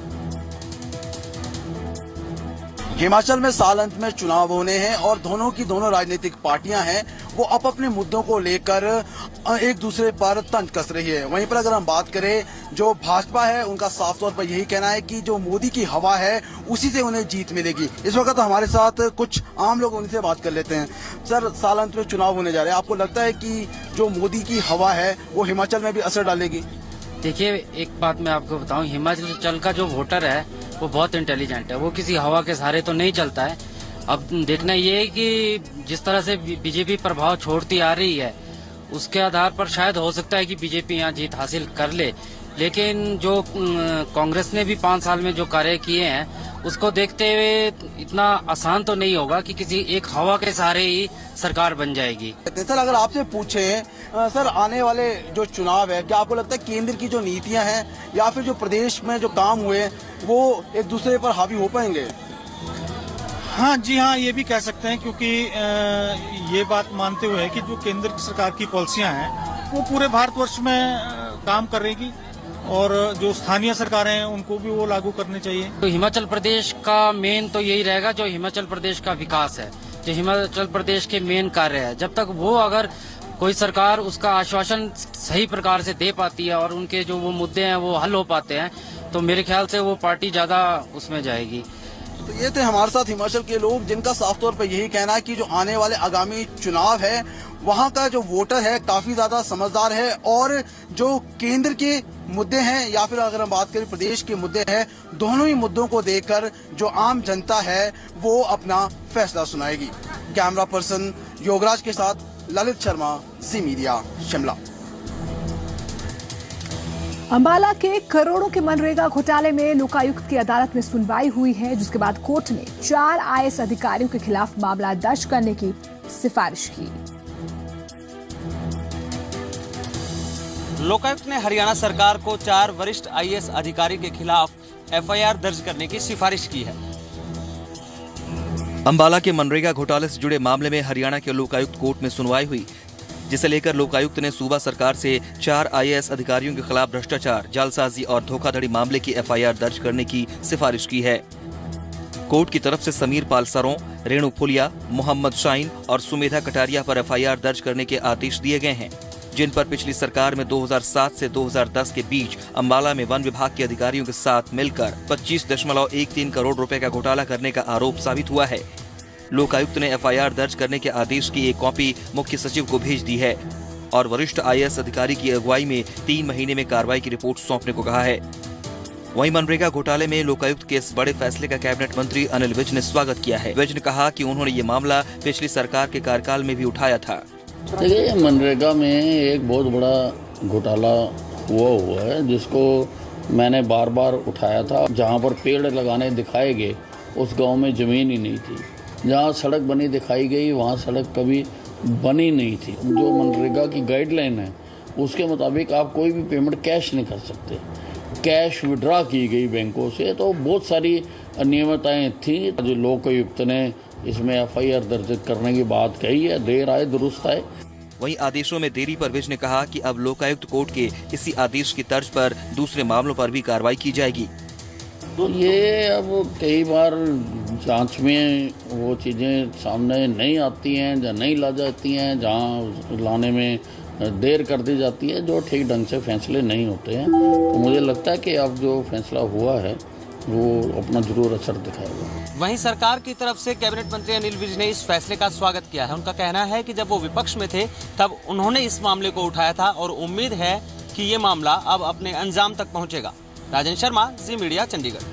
हिमाचल में साल अंत में चुनाव होने हैं और दोनों राजनीतिक पार्टियां हैं वो अपने मुद्दों को लेकर एक दूसरे पर तंज कस रही है। वहीं पर अगर हम बात करें, जो भाजपा है उनका साफ तौर पर यही कहना है कि जो मोदी की हवा है उसी से उन्हें जीत मिलेगी। इस वक्त हमारे साथ कुछ आम लोग, उनसे बात कर लेते हैं। सर, साल अंत में चुनाव होने जा रहे हैं, आपको लगता है कि जो मोदी की हवा है वो हिमाचल में भी असर डालेगी? देखिए, एक बात मैं आपको बताऊं, हिमाचल का जो वोटर है वो बहुत इंटेलिजेंट है, वो किसी हवा के सहारे तो नहीं चलता है। अब देखना ये है कि जिस तरह से बीजेपी प्रभाव छोड़ती आ रही है उसके आधार पर शायद हो सकता है कि बीजेपी यहाँ जीत हासिल कर ले, लेकिन जो कांग्रेस ने भी 5 साल में जो कार्य किए हैं उसको देखते हुए इतना आसान तो नहीं होगा कि किसी एक हवा के सहारे ही सरकार बन जाएगी। सर, अगर आपसे पूछे सर, आने वाले जो चुनाव है, क्या आपको लगता है केंद्र की जो नीतियां हैं या फिर जो प्रदेश में जो काम हुए वो एक दूसरे पर हावी हो पाएंगे? हाँ जी हाँ, ये भी कह सकते हैं, क्योंकि ये बात मानते हुए कि जो केंद्र सरकार की पॉलिसियां हैं वो पूरे भारतवर्ष में काम करेगी और जो स्थानीय सरकारें हैं उनको भी वो लागू करने चाहिए। तो हिमाचल प्रदेश का मेन तो यही रहेगा, जो हिमाचल प्रदेश का विकास है, जो हिमाचल प्रदेश के मेन कार्य है, जब तक वो अगर कोई सरकार उसका आश्वासन सही प्रकार से दे पाती है और उनके जो वो मुद्दे हैं वो हल हो पाते हैं, तो मेरे ख्याल से वो पार्टी ज्यादा उसमें जाएगी। तो ये थे हमारे साथ हिमाचल के लोग, जिनका साफ तौर पर यही कहना है कि जो आने वाले आगामी चुनाव है वहाँ का जो वोटर है काफी ज्यादा समझदार है और जो केंद्र के मुद्दे हैं या फिर अगर हम बात करें प्रदेश के मुद्दे हैं, दोनों ही मुद्दों को देखकर जो आम जनता है वो अपना फैसला सुनाएगी। कैमरा पर्सन योगराज के साथ ललित शर्मा, जी मीडिया, शिमला। अंबाला के करोड़ों के मनरेगा घोटाले में लोकायुक्त की अदालत में सुनवाई हुई है, जिसके बाद कोर्ट ने 4 आईएएस अधिकारियों के खिलाफ मामला दर्ज करने की सिफारिश की। लोकायुक्त ने हरियाणा सरकार को 4 वरिष्ठ आईएएस अधिकारी के खिलाफ एफआईआर दर्ज करने की सिफारिश की है। अंबाला के मनरेगा घोटाले से जुड़े मामले में हरियाणा के लोकायुक्त कोर्ट में सुनवाई हुई, जिसे लेकर लोकायुक्त ने सूबा सरकार से 4 आईएएस अधिकारियों के खिलाफ भ्रष्टाचार, जालसाजी और धोखाधड़ी मामले की एफआईआर दर्ज करने की सिफारिश की है। कोर्ट की तरफ से समीर पाल सरों, रेणु फुलिया, मोहम्मद शाइन और सुमेधा कटारिया पर एफआईआर दर्ज करने के आदेश दिए गए हैं, जिन पर पिछली सरकार में 2007 से 2010 के बीच अंबाला में वन विभाग के अधिकारियों के साथ मिलकर 25.13 करोड़ रुपए का घोटाला करने का आरोप साबित हुआ है। लोकायुक्त ने एफआईआर दर्ज करने के आदेश की एक कॉपी मुख्य सचिव को भेज दी है और वरिष्ठ आईएएस अधिकारी की अगुवाई में 3 महीने में कार्रवाई की रिपोर्ट सौंपने को कहा है। वहीं मनरेगा घोटाले में लोकायुक्त के इस बड़े फैसले का कैबिनेट मंत्री अनिल विज ने स्वागत किया है। विज ने कहा कि उन्होंने ये मामला पिछली सरकार के कार्यकाल में भी उठाया था। देखिए, मनरेगा में एक बहुत बड़ा घोटाला हुआ है, जिसको मैंने बार बार उठाया था। जहाँ पर पेड़ लगाने दिखाए गए उस गांव में ज़मीन ही नहीं थी, जहाँ सड़क बनी दिखाई गई वहाँ सड़क कभी बनी नहीं थी। जो मनरेगा की गाइडलाइन है उसके मुताबिक आप कोई भी पेमेंट कैश नहीं कर सकते, कैश विड्रा की गई बैंकों से। तो बहुत सारी अनियमितताएँ थी। जो लोकायुक्त ने इसमें एफआईआर दर्ज करने की बात कही है, देर आए दुरुस्त आए। वहीं आदेशों में देरी पर विज ने कहा कि अब लोकायुक्त कोर्ट के इसी आदेश की तर्ज पर दूसरे मामलों पर भी कार्रवाई की जाएगी। तो ये अब कई बार जांच में वो चीज़ें सामने नहीं आती हैं या नहीं ला जाती हैं, जहाँ लाने में देर कर दी जाती है, जो ठीक ढंग से फैसले नहीं होते हैं। तो मुझे लगता है कि अब जो फैसला हुआ है वो अपना जरूर असर दिखाएगा। वहीं सरकार की तरफ से कैबिनेट मंत्री अनिल विज ने इस फैसले का स्वागत किया है। उनका कहना है कि जब वो विपक्ष में थे तब उन्होंने इस मामले को उठाया था और उम्मीद है कि ये मामला अब अपने अंजाम तक पहुंचेगा। Rajan Sharma, Zee media, Chandigarh.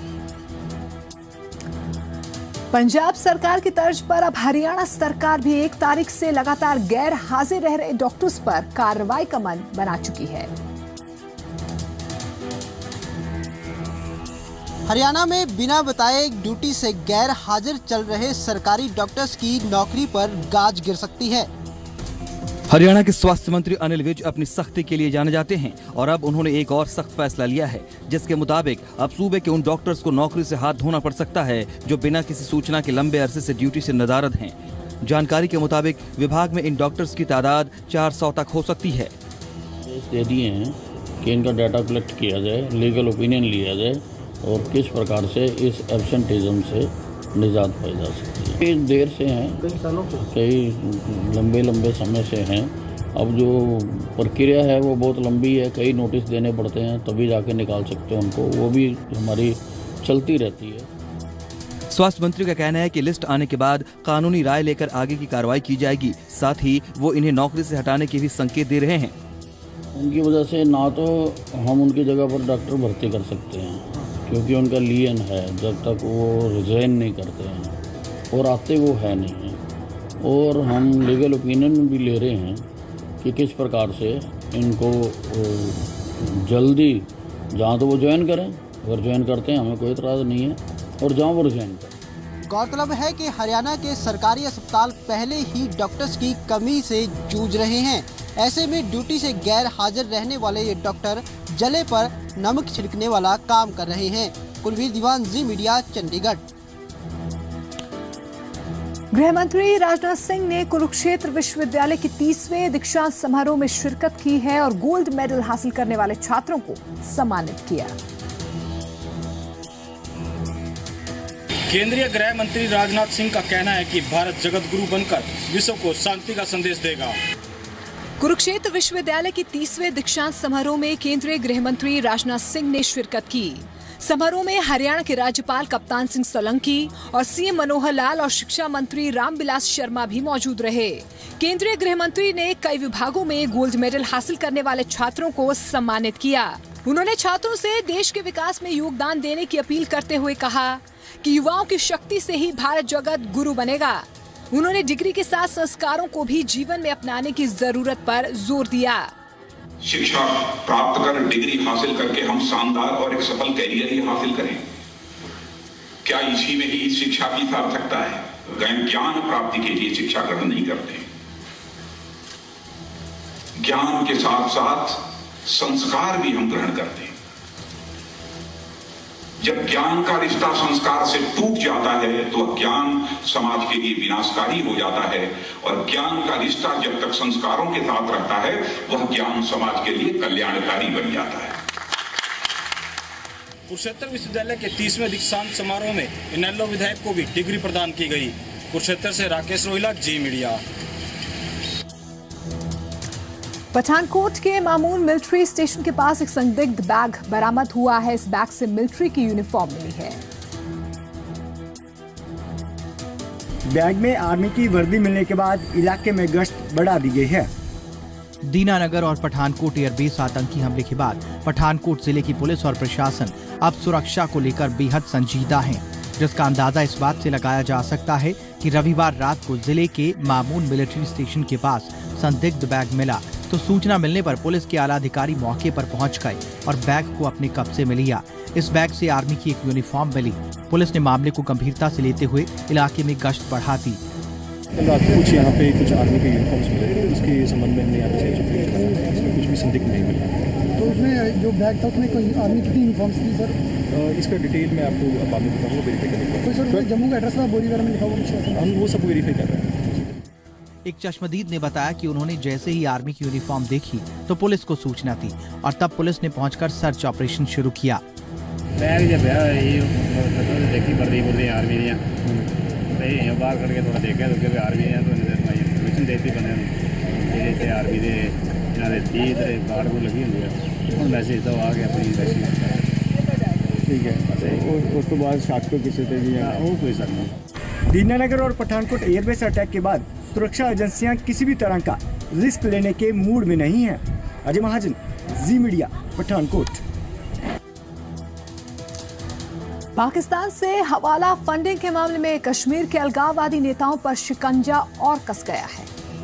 पंजाब सरकार की तर्ज पर अब हरियाणा सरकार भी 1 तारीख से लगातार गैर हाजिर रह रहे डॉक्टर्स पर कार्रवाई का मन बना चुकी है। हरियाणा में बिना बताए ड्यूटी से गैर हाजिर चल रहे सरकारी डॉक्टर्स की नौकरी पर गाज गिर सकती है। हरियाणा के स्वास्थ्य मंत्री अनिल विज अपनी सख्ती के लिए जाने जाते हैं और अब उन्होंने एक और सख्त फैसला लिया है, जिसके मुताबिक अब सूबे के उन डॉक्टर्स को नौकरी से हाथ धोना पड़ सकता है जो बिना किसी सूचना के लंबे अरसे से ड्यूटी से नदारद हैं। जानकारी के मुताबिक विभाग में इन डॉक्टर्स की तादाद 400 तक हो सकती है। दे दिए हैं कि इनका डाटा कलेक्ट किया जाए, लीगल ओपिनियन लिया जाए और किस प्रकार से इस एब्सेंटिज्म से निजात पाई जा सकती है। कई देर से हैं, कई लंबे समय से हैं। अब जो प्रक्रिया है वो बहुत लंबी है, कई नोटिस देने पड़ते हैं तभी जाके निकाल सकते हैं उनको, वो भी हमारी चलती रहती है। स्वास्थ्य मंत्री का कहना है कि लिस्ट आने के बाद कानूनी राय लेकर आगे की कार्रवाई की जाएगी। साथ ही वो इन्हें नौकरी से हटाने के भी संकेत दे रहे हैं। उनकी वजह से ना तो हम उनकी जगह पर डॉक्टर भर्ती कर सकते हैं, क्योंकि उनका लियन है, जब तक वो रिजाइन नहीं करते हैं और आते वो है नहीं है। और हम लीगल ओपिनियन भी ले रहे हैं कि किस प्रकार से इनको जल्दी जहाँ तो वो ज्वाइन करें, अगर ज्वाइन करते हैं हमें कोई इतराज़ नहीं है, और जहाँ वो रिजाइन करें। गौरतलब है कि हरियाणा के सरकारी अस्पताल पहले ही डॉक्टर्स की कमी से जूझ रहे हैं। ऐसे में ड्यूटी से गैर हाजिर रहने वाले ये डॉक्टर जले पर नमक छिड़कने वाला काम कर रहे हैं। Kulvir Diwan, Zee media, Chandigarh. गृह मंत्री राजनाथ सिंह ने कुरुक्षेत्र विश्वविद्यालय की 30वें दीक्षांत समारोह में शिरकत की है और गोल्ड मेडल हासिल करने वाले छात्रों को सम्मानित किया। केंद्रीय गृह मंत्री राजनाथ सिंह का कहना है कि भारत जगत गुरु बनकर विश्व को शांति का संदेश देगा। कुरुक्षेत्र विश्वविद्यालय की 30वें दीक्षांत समारोह में केंद्रीय गृह मंत्री राजनाथ सिंह ने शिरकत की। समारोह में हरियाणा के राज्यपाल कप्तान सिंह सोलंकी और सीएम मनोहर लाल और शिक्षा मंत्री रामविलास शर्मा भी मौजूद रहे। केंद्रीय गृह मंत्री ने कई विभागों में गोल्ड मेडल हासिल करने वाले छात्रों को सम्मानित किया। उन्होंने छात्रों से देश के विकास में योगदान देने की अपील करते हुए कहा कि युवाओं की शक्ति से ही भारत जगत गुरु बनेगा। उन्होंने डिग्री के साथ संस्कारों को भी जीवन में अपनाने की जरूरत पर जोर दिया। शिक्षा प्राप्त कर डिग्री हासिल करके हम शानदार और एक सफल कैरियर ही हासिल करें, क्या इसी में ही शिक्षा की सार्थकता है? ज्ञान प्राप्ति के लिए शिक्षा ग्रहण नहीं करते, ज्ञान के साथ साथ संस्कार भी हम ग्रहण करते हैं। जब ज्ञान का रिश्ता संस्कार से टूट जाता है तो ज्ञान समाज के लिए विनाशकारी हो जाता है, और ज्ञान का रिश्ता जब तक संस्कारों के साथ रहता है वह ज्ञान समाज के लिए कल्याणकारी बन जाता है। कुरुक्षेत्र विश्वविद्यालय के 30वें दीक्षांत समारोह में इनेलो विधायक को भी डिग्री प्रदान की गई। कुरुक्षेत्र से राकेश रोहिला, जी मीडिया। पठानकोट के मामून मिलिट्री स्टेशन के पास एक संदिग्ध बैग बरामद हुआ है। इस बैग से मिलिट्री की यूनिफॉर्म मिली है। बैग में आर्मी की वर्दी मिलने के बाद इलाके में गश्त बढ़ा दी गई है। दीनानगर और पठानकोट एयरबेस आतंकी हमले के बाद पठानकोट जिले की पुलिस और प्रशासन अब सुरक्षा को लेकर बेहद संजीदा है, जिसका अंदाजा इस बात से लगाया जा सकता है कि रविवार रात को जिले के मामून मिलिट्री स्टेशन के पास संदिग्ध बैग मिला तो सूचना मिलने पर पुलिस के आला अधिकारी मौके पर पहुंच गए और बैग को अपने कब्जे में लिया। इस बैग से आर्मी की एक यूनिफॉर्म मिली। पुलिस ने मामले को गंभीरता से लेते हुए इलाके में गश्त बढ़ा दी। कुछ यहाँ पे कुछ आर्मी के यूनिफॉर्म्स मिले थे, उसके संबंध में हमने यहाँ से इसमें कुछ भी संदिग्ध नहीं मिला। तो उसमें जो बैग था उसमें कोई आर्मी की यूनिफॉर्म्स थी सर? इसका डिटेल मैं आपको बाद में बताऊँगा, वेरीफाई करेंगे। कोई जम्मू का एड्रेस था बोरी वगैरह में लिखा हुआ? हम वो सब वेरीफाई कर रहे हैं। एक चश्मदीद ने बताया कि उन्होंने जैसे ही आर्मी की यूनिफॉर्म देखी तो पुलिस को सूचना दी और तब पुलिस ने पहुंचकर सर्च ऑपरेशन शुरू किया। बैग जब देखी वर्दी आर्मी दी बाहर करके थोड़ा देखा तो आर्मी इन्फॉर्मेशन देती बने आर्मी के इन्होंने 30 गार्ड को लगी हुई है। हम मैसेज तो आ गया अपनी ठीक है। उस तो बाद शक तो किसी से वो कोई शक नहीं। दीनानगर और पठानकोट एयरबेस अटैक के बाद सुरक्षा एजेंसियां किसी भी तरह का रिस्क लेने के मूड में नहीं है। Ajay Mahajan, Zee media, Pathankot. पाकिस्तान से हवाला फंडिंग के मामले में कश्मीर के अलगाववादी नेताओं पर शिकंजा और कस गया है।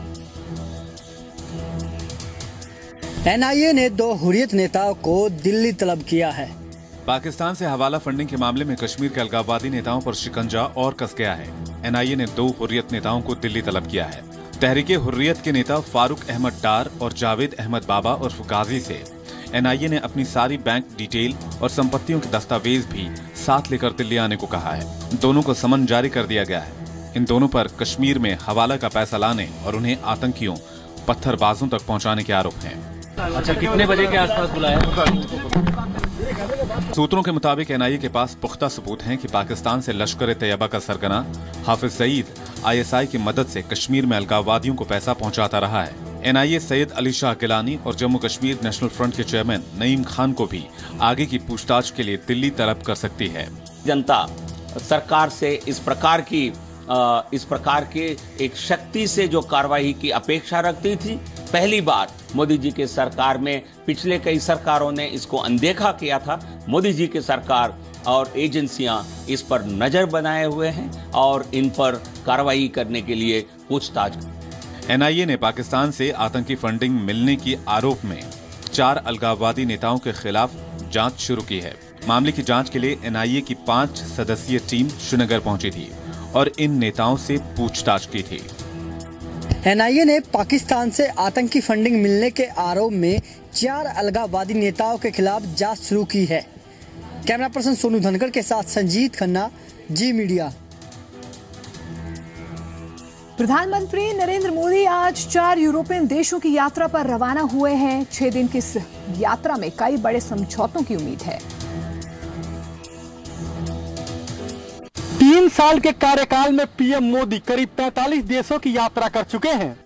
एनआईए ने 2 हुर्रियत नेताओं को दिल्ली तलब किया है। पाकिस्तान से हवाला फंडिंग के मामले में कश्मीर के अलगाववादी नेताओं पर शिकंजा और कस गया है। एनआईए ने 2 हुर्रियत नेताओं को दिल्ली तलब किया है। तहरीके हुर्रियत के नेता फारूक अहमद डार और जावेद अहमद बाबा उर्फ गाजी से एनआईए ने अपनी सारी बैंक डिटेल और संपत्तियों के दस्तावेज भी साथ लेकर दिल्ली आने को कहा है। दोनों को समन जारी कर दिया गया है। इन दोनों पर कश्मीर में हवाला का पैसा लाने और उन्हें आतंकियों, पत्थरबाजों तक पहुंचाने के आरोप हैं। अच्छा, कितने बजे के आसपास बुलाया? सूत्रों के मुताबिक एनआईए के पास पुख्ता सबूत हैं कि पाकिस्तान से लश्कर-ए-तैयबा का सरगना हाफिज सईद आईएसआई की मदद से कश्मीर में अलगाववादियों को पैसा पहुंचाता रहा है। एनआईए सैयद अली शाह गिलानी और जम्मू कश्मीर नेशनल फ्रंट के चेयरमैन नईम खान को भी आगे की पूछताछ के लिए दिल्ली तलब कर सकती है। जनता सरकार से इस प्रकार के एक शक्ति से जो कार्रवाई की अपेक्षा रखती थी, पहली बार मोदी जी के सरकार में, पिछले कई सरकारों ने इसको अनदेखा किया था। मोदी जी की सरकार और एजेंसियां इस पर नजर बनाए हुए हैं और इन पर कार्रवाई करने के लिए पूछताछ। एनआईए ने पाकिस्तान से आतंकी फंडिंग मिलने की आरोप में 4 अलगाववादी नेताओं के खिलाफ जांच शुरू की है। मामले की जांच के लिए एनआईए की 5 सदस्यीय टीम श्रीनगर पहुंची थी और इन नेताओं से पूछताछ की थी। एनआईए ने पाकिस्तान से आतंकी फंडिंग मिलने के आरोप में 4 अलगाववादी नेताओं के खिलाफ जांच शुरू की है। कैमरा पर्सन सोनू धनखड़ के साथ संजीत खन्ना, जी मीडिया। प्रधानमंत्री नरेंद्र मोदी आज 4 यूरोपियन देशों की यात्रा पर रवाना हुए हैं। 6 दिन की इस यात्रा में कई बड़े समझौतों की उम्मीद है। 3 साल के कार्यकाल में पीएम मोदी करीब 45 देशों की यात्रा कर चुके हैं।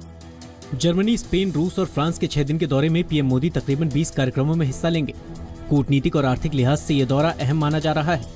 जर्मनी, स्पेन, रूस और फ्रांस के 6 दिन के दौरे में पीएम मोदी तकरीबन 20 कार्यक्रमों में हिस्सा लेंगे। कूटनीतिक और आर्थिक लिहाज से ये दौरा अहम माना जा रहा है।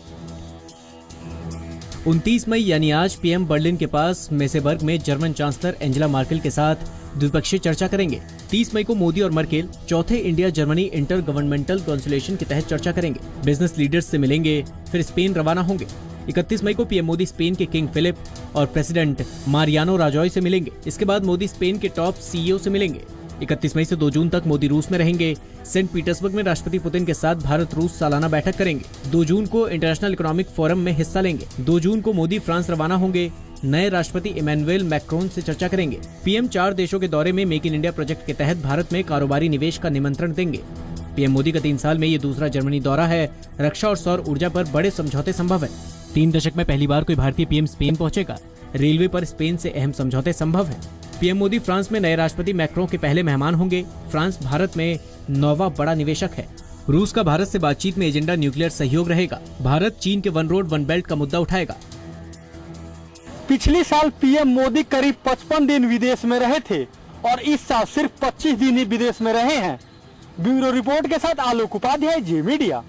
29 मई यानी आज पीएम बर्लिन के पास मेसेबर्ग में जर्मन चांसलर एंजेला मार्केल के साथ द्विपक्षीय चर्चा करेंगे। 30 मई को मोदी और मर्केल चौथे India Germany inter governmental consultation के तहत चर्चा करेंगे। बिजनेस लीडर्स से मिलेंगे, फिर स्पेन रवाना होंगे। 31 मई को पीएम मोदी स्पेन के किंग फिलिप और प्रेसिडेंट मारियानो राजॉय से मिलेंगे। इसके बाद मोदी स्पेन के टॉप सीईओ से मिलेंगे। 31 मई से 2 जून तक मोदी रूस में रहेंगे। सेंट पीटर्सबर्ग में राष्ट्रपति पुतिन के साथ भारत रूस सालाना बैठक करेंगे। 2 जून को इंटरनेशनल इकोनॉमिक फोरम में हिस्सा लेंगे। 2 जून को मोदी फ्रांस रवाना होंगे। नए राष्ट्रपति इमैनुएल मैक्रोन से चर्चा करेंगे। पीएम 4 देशों के दौरे में मेक इन इंडिया प्रोजेक्ट के तहत भारत में कारोबारी निवेश का निमंत्रण देंगे। पीएम मोदी का 3 साल में ये दूसरा जर्मनी दौरा है। रक्षा और सौर ऊर्जा पर बड़े समझौते संभव है। 3 दशक में पहली बार कोई भारतीय पीएम स्पेन पहुंचेगा। रेलवे पर स्पेन से अहम समझौते संभव है। पीएम मोदी फ्रांस में नए राष्ट्रपति मैक्रोन के पहले मेहमान होंगे। फ्रांस भारत में 9वां बड़ा निवेशक है। रूस का भारत से बातचीत में एजेंडा न्यूक्लियर सहयोग रहेगा। भारत चीन के वन रोड वन बेल्ट का मुद्दा उठाएगा। पिछले साल पीएम मोदी करीब 55 दिन विदेश में रहे थे और इस साल सिर्फ 25 दिन ही विदेश में रहे हैं। ब्यूरो रिपोर्ट के साथ आलोक उपाध्याय, जी मीडिया।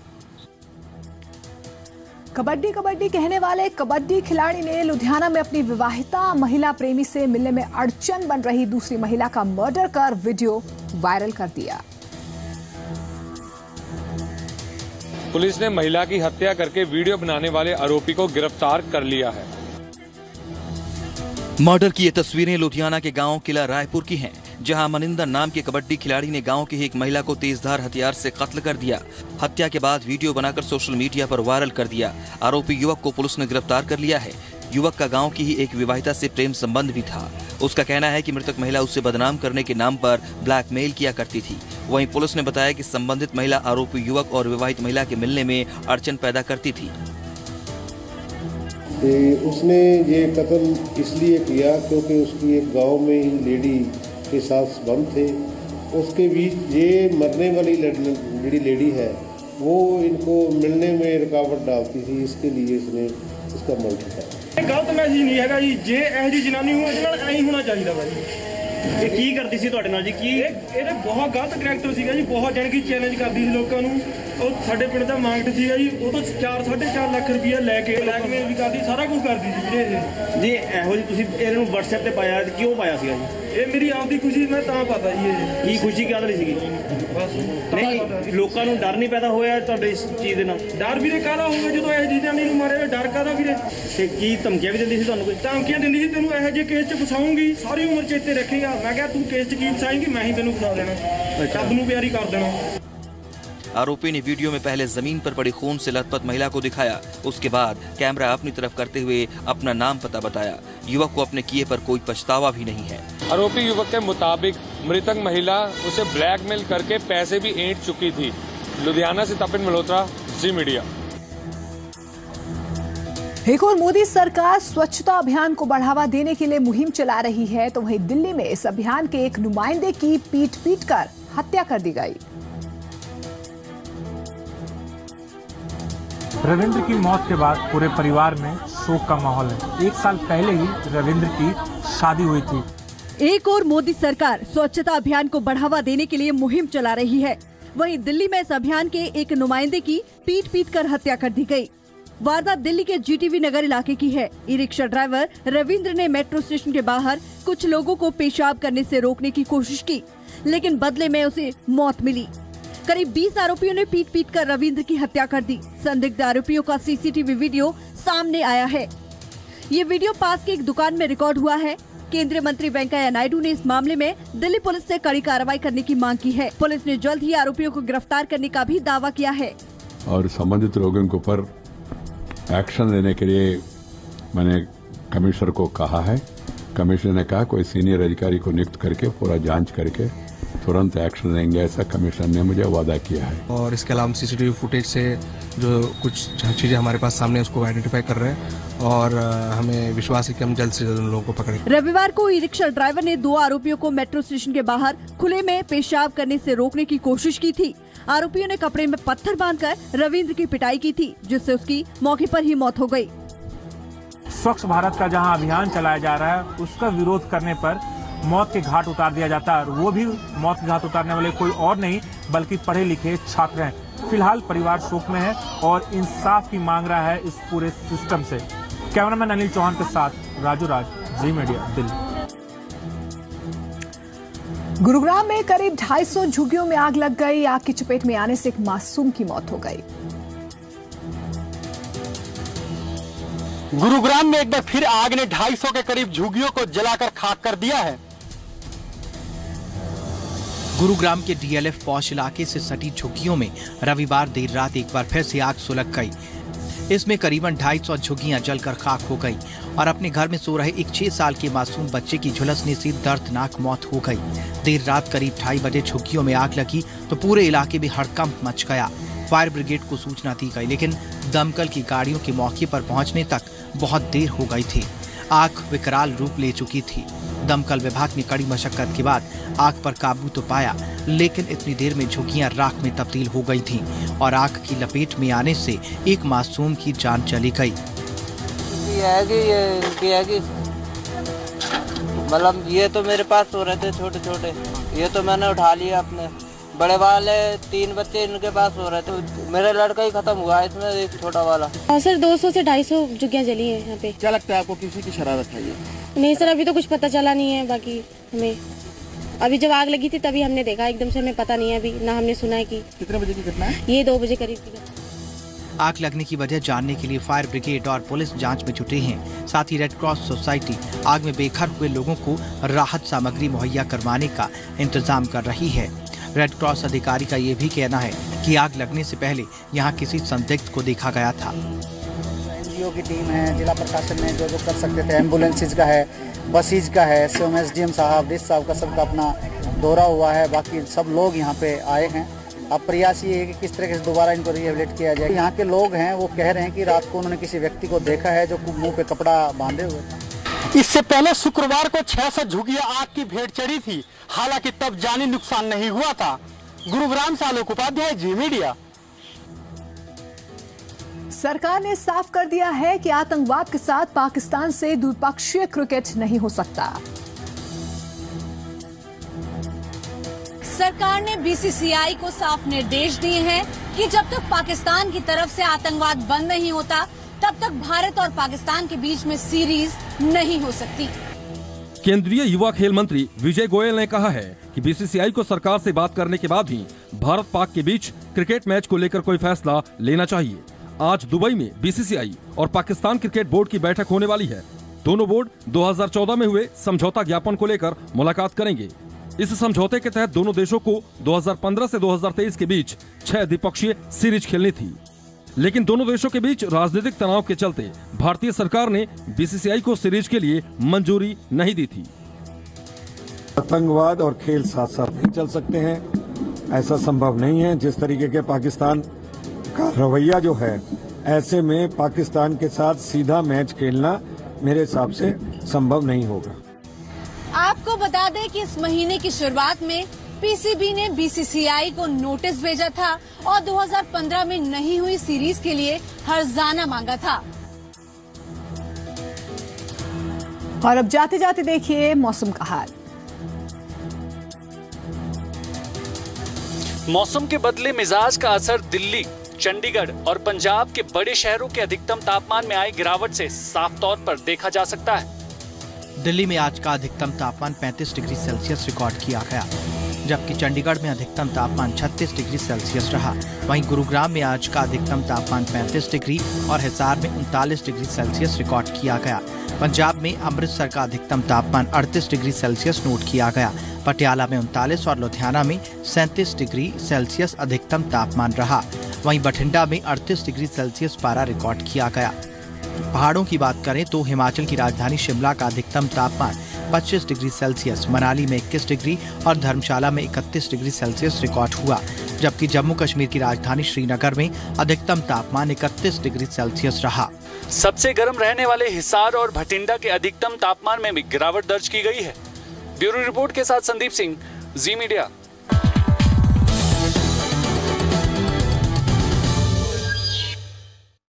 कबड्डी कबड्डी कहने वाले कबड्डी खिलाड़ी ने लुधियाना में अपनी विवाहिता महिला प्रेमी से मिलने में अड़चन बन रही दूसरी महिला का मर्डर कर वीडियो वायरल कर दिया। पुलिस ने महिला की हत्या करके वीडियो बनाने वाले आरोपी को गिरफ्तार कर लिया है। मर्डर की ये तस्वीरें लुधियाना के गांव किला रायपुर की हैं, जहां मनिंदर नाम के कबड्डी खिलाड़ी ने गांव की एक महिला को तेजधार हथियार से कत्ल कर दिया। हत्या के बाद वीडियो बनाकर सोशल मीडिया पर वायरल कर दिया। आरोपी युवक को पुलिस ने गिरफ्तार कर लिया है। युवक का गांव की ही एक विवाहिता से प्रेम संबंध भी था। उसका कहना है कि मृतक महिला उसे बदनाम करने के नाम पर ब्लैकमेल किया करती थी। वहीं पुलिस ने बताया कि संबंधित महिला आरोपी युवक और विवाहित महिला के मिलने में अड़चन पैदा करती थी। उसने ये कत्ल इसलिए किया क्योंकि उसकी एक गांव में ही लेडी के साथ संबंध थे। उसके बीच ये मरने वाली ਜਿਹੜੀ लेडी है वो इनको मिलने में रुकावट डालती थी, इसके लिए इसने इसका मर्डर किया। गलत मैसेज नहीं है जी, जे ਇਹ जी जनानी हो ਇਹਦੇ ਨਾਲ ਐਂ ਹੋਣਾ ਚਾਹੀਦਾ ਭਾਈ। ਇਹ ਕੀ ਕਰਦੀ ਸੀ ਤੁਹਾਡੇ ਨਾਲ ਜੀ? ਕੀ ਇਹਦੇ ਬਹੁਤ ਗਲਤ ਕਰੈਕਟਰ ਸੀਗਾ ਜੀ, ਬਹੁਤ ਜਾਨ ਕੀ ਚੈਲੰਜ ਕਰਦੀ ਸੀ ਲੋਕਾਂ ਨੂੰ। ਉਹ ਸਾਡੇ ਪਿੰਡ ਦਾ ਮਾਰਕਟ ਸੀਗਾ ਜੀ, ਉਹ ਤੋਂ 4.5 ਲੱਖ ਰੁਪਇਆ ਲੈ ਕੇ ਬਲੈਕਮੇਲ ਵੀ ਕਰਦੀ, ਸਾਰਾ ਕੁਝ ਕਰਦੀ ਸੀ ਵੀਰੇ ਇਹ। ਜੀ ਇਹੋ ਜੀ ਤੁਸੀਂ ਇਹਨੂੰ WhatsApp ਤੇ ਪਾਇਆ, ਕਿਉਂ ਪਾਇਆ ਸੀਗਾ ਜੀ? ਇਹ ਮੇਰੀ ਆਪ ਦੀ ਖੁਸ਼ੀ, ਮੈਂ ਤਾਂ ਪਤਾ ਜੀ ਇਹ ਕੀ ਖੁਸ਼ੀ ਕੀ ਗੱਲ ਸੀਗੀ। ਬਸ ਨਹੀਂ ਲੋਕਾਂ ਨੂੰ ਡਰ ਨਹੀਂ ਪੈਦਾ ਹੋਇਆ ਤੁਹਾਡੇ ਇਸ ਚੀਜ਼ ਦੇ ਨਾਲ? ਡਰ ਵੀਰੇ ਕਾਹਦਾ ਹੋਊਗਾ ਜਦੋਂ ਇਹ ਜੀ ਜਾਨੀ ਨੂੰ ਮਾਰੇ, ਡਰ ਕਾਹਦਾ ਵੀਰੇ? ਤੇ ਕੀ ਧਮਕੀਆਂ ਵੀ ਦਿੰਦੀ ਸੀ ਤੁਹਾਨੂੰ? ਕੋਈ ਧਮਕੀਆਂ ਦਿੰਦੀ ਸੀ, ਤੈਨੂੰ ਇਹੋ ਜਿਹੇ ਕੇਸ 'ਚ ਫਸਾਉਂਗੀ, ਸਾਰੀ ਉਮਰ ਚੇਤੇ ਰੱਖੇਗਾ। मैं क्या तू केस की फसाएंगी, मैं ही तेनू फसा देना, सब नू प्यारी कर देना। आरोपी ने वीडियो में पहले जमीन पर पड़ी खून से लथपथ महिला को दिखाया। उसके बाद कैमरा अपनी तरफ करते हुए अपना नाम पता बताया। युवक को अपने किए पर कोई पछतावा भी नहीं है। आरोपी युवक के मुताबिक मृतक महिला उसे ब्लैकमेल करके पैसे भी ऐंठ चुकी थी। लुधियाना से तपिन मल्होत्रा, जी मीडिया। एक और मोदी सरकार स्वच्छता अभियान को बढ़ावा देने के लिए मुहिम चला रही है, तो वहीं दिल्ली में इस अभियान के एक नुमाइंदे की पीट कर हत्या कर दी गई। रविंद्र की मौत के बाद पूरे परिवार में शोक का माहौल है। 1 साल पहले ही रविंद्र की शादी हुई थी। एक और मोदी सरकार स्वच्छता अभियान को बढ़ावा देने के लिए मुहिम चला रही है, वहीं दिल्ली में इस अभियान के एक नुमाइंदे की पीट कर हत्या कर दी गई। वारदात दिल्ली के जीटीवी नगर इलाके की है। ई रिक्शा ड्राइवर रविंद्र ने मेट्रो स्टेशन के बाहर कुछ लोगों को पेशाब करने से रोकने की कोशिश की, लेकिन बदले में उसे मौत मिली। करीब 20 आरोपियों ने पीट कर रविंद्र की हत्या कर दी। संदिग्ध आरोपियों का सीसीटीवी वीडियो सामने आया है। ये वीडियो पास की एक दुकान में रिकॉर्ड हुआ है। केंद्रीय मंत्री वेंकैया नायडू ने इस मामले में दिल्ली पुलिस से कड़ी कार्रवाई करने की मांग की है। पुलिस ने जल्द ही आरोपियों को गिरफ्तार करने का भी दावा किया है और संबंधित लोगों के ऊपर एक्शन लेने के लिए मैंने कमिश्नर को कहा है। कमिश्नर ने कहा कोई सीनियर अधिकारी को नियुक्त करके पूरा जांच करके तुरंत एक्शन लेंगे, ऐसा कमिश्नर ने मुझे वादा किया है। और इसके अलावा सीसीटीवी फुटेज से जो कुछ चीजें हमारे पास सामने उसको आइडेंटिफाई कर रहे हैं और हमें विश्वास है कि हम जल्द से जल्द उन लोगों को पकड़ेंगे। रविवार को ई रिक्शा ड्राइवर ने 2 आरोपियों को मेट्रो स्टेशन के बाहर खुले में पेशाब करने से रोकने की कोशिश की थी। आरोपियों ने कपड़े में पत्थर बांधकर रविंद्र की पिटाई की थी, जिससे उसकी मौके पर ही मौत हो गई। स्वच्छ भारत का जहां अभियान चलाया जा रहा है, उसका विरोध करने पर मौत के घाट उतार दिया जाता है, और वो भी मौत के घाट उतारने वाले कोई और नहीं बल्कि पढ़े लिखे छात्र हैं। फिलहाल परिवार शोक में है और इंसाफ की मांग रहा है इस पूरे सिस्टम से। कैमरामैन अनिल चौहान के साथ राजू राज, जी मीडिया, दिल्ली। गुरुग्राम में करीब 250 झुग्गियों में आग लग गई। आग की चपेट में आने से एक मासूम की मौत हो गई। गुरुग्राम में एक बार फिर आग ने 250 के करीब झुग्गियों को जलाकर खाक कर दिया है। गुरुग्राम के डीएलएफ पौष इलाके से सटी झुग्गियों में रविवार देर रात एक बार फिर से आग सुलग गई। इसमें करीबन 250 झुग्गियां जलकर खाक हो गई और अपने घर में सो रहे एक 6 साल के मासूम बच्चे की झुलसने से दर्दनाक मौत हो गई। देर रात करीब 2:30 बजे झुग्गियों में आग लगी तो पूरे इलाके में हड़कंप मच गया। फायर ब्रिगेड को सूचना दी गई, लेकिन दमकल की गाड़ियों के मौके पर पहुंचने तक बहुत देर हो गई थी। आग विकराल रूप ले चुकी थी। दमकल विभाग ने कड़ी मशक्कत के बाद आग पर काबू तो पाया, लेकिन इतनी देर में झुग्गियां राख में तब्दील हो गई थीं और आग की लपेट में आने से एक मासूम की जान चली गई। मतलब ये तो मेरे पास सो रहे थे छोटे छोटे, ये तो मैंने उठा लिया अपने। बड़े वाले 3 बच्चे इनके पास सो रहे थे। मेरा लड़का ही खत्म हुआ, इसमें एक छोटा वाला। सर 200 से 250 झुग्गियां जली हैं यहाँ पे। क्या लगता है आपको, किसी की शरारत है ये? नहीं सर, अभी तो कुछ पता चला नहीं है। बाकी हमें अभी जब आग लगी थी तभी हमने देखा, एकदम से हमें पता नहीं है अभी, ना हमने सुना है कि। कितने बजे की घटना है? ये 2 बजे करीब की घटना। आग लगने की वजह जानने के लिए फायर ब्रिगेड और पुलिस जांच में जुटे हैं। साथ ही रेड क्रॉस सोसाइटी आग में बेघर हुए लोगों को राहत सामग्री मुहैया करवाने का इंतजाम कर रही है। रेड क्रॉस अधिकारी का ये भी कहना है कि आग लगने से पहले यहाँ किसी संदिग्ध को देखा गया था। एनजीओ की टीम है, जिला प्रशासन ने जो कर सकते थे, एम्बुलेंसेज का है, बसीज का है, एसडीएम साहब, डिस साहब का सबका अपना दौरा हुआ है। बाकी सब लोग यहाँ पे आए हैं। अब प्रयास ये है कि किस तरह से दोबारा इनको रिहेबिलिट किया जाए। यहाँ के लोग हैं वो कह रहे हैं कि रात को उन्होंने किसी व्यक्ति को देखा है जो मुंह पे कपड़ा बांधे हुए था। इससे पहले शुक्रवार को 600 झुग्गियां आग की भेंट चढ़ी थी, हालांकि तब जानी नुकसान नहीं हुआ था। गुरुग्राम से आलोक उपाध्याय, जी मीडिया। सरकार ने साफ कर दिया है कि आतंकवाद के साथ पाकिस्तान से द्विपक्षीय क्रिकेट नहीं हो सकता। सरकार ने बीसीसीआई को साफ निर्देश दिए हैं कि जब तक पाकिस्तान की तरफ से आतंकवाद बंद नहीं होता तब तक भारत और पाकिस्तान के बीच में सीरीज नहीं हो सकती। केंद्रीय युवा खेल मंत्री विजय गोयल ने कहा है कि बीसीसीआई को सरकार से बात करने के बाद ही भारत पाक के बीच क्रिकेट मैच को लेकर कोई फैसला लेना चाहिए। आज दुबई में बीसीसीआई और पाकिस्तान क्रिकेट बोर्ड की बैठक होने वाली है। दोनों बोर्ड 2014 में हुए समझौता ज्ञापन को लेकर मुलाकात करेंगे। इस समझौते के तहत दोनों देशों को 2015 से 2023 के बीच 6 द्विपक्षीय सीरीज खेलनी थी, लेकिन दोनों देशों के बीच राजनीतिक तनाव के चलते भारतीय सरकार ने बीसीसीआई को सीरीज के लिए मंजूरी नहीं दी थी। आतंकवाद और खेल साथ साथ नहीं चल सकते हैं, ऐसा संभव नहीं है। जिस तरीके के पाकिस्तान का रवैया जो है, ऐसे में पाकिस्तान के साथ सीधा मैच खेलना मेरे हिसाब से संभव नहीं होगा। आपको बता दें कि इस महीने की शुरुआत में पीसीबी ने बीसीसीआई को नोटिस भेजा था और 2015 में नहीं हुई सीरीज के लिए हर्जाना मांगा था। और अब जाते जाते देखिए मौसम का हाल। मौसम के बदले मिजाज का असर दिल्ली, चंडीगढ़ और पंजाब के बड़े शहरों के अधिकतम तापमान में आई गिरावट से साफ तौर पर देखा जा सकता है। दिल्ली में आज का अधिकतम तापमान 35 डिग्री सेल्सियस रिकॉर्ड किया गया, जबकि चंडीगढ़ में अधिकतम तापमान 36 डिग्री सेल्सियस रहा। वहीं गुरुग्राम में आज का अधिकतम तापमान 35 डिग्री और हिसार में 39 डिग्री सेल्सियस रिकॉर्ड किया गया। पंजाब में अमृतसर का अधिकतम तापमान 38 डिग्री सेल्सियस नोट किया गया। पटियाला में 39 और लुधियाना में 37 डिग्री सेल्सियस अधिकतम तापमान रहा। वहीं बठिंडा में 38 डिग्री सेल्सियस पारा रिकॉर्ड किया गया। पहाड़ों की बात करें तो हिमाचल की राजधानी शिमला का अधिकतम तापमान 25 डिग्री सेल्सियस, मनाली में 21 डिग्री और धर्मशाला में 31 डिग्री सेल्सियस रिकॉर्ड हुआ, जबकि जम्मू कश्मीर की राजधानी श्रीनगर में अधिकतम तापमान 31 डिग्री सेल्सियस रहा। सबसे गर्म रहने वाले हिसार और भटिंडा के अधिकतम तापमान में भी गिरावट दर्ज की गई है। ब्यूरो रिपोर्ट के साथ संदीप सिंह, जी मीडिया।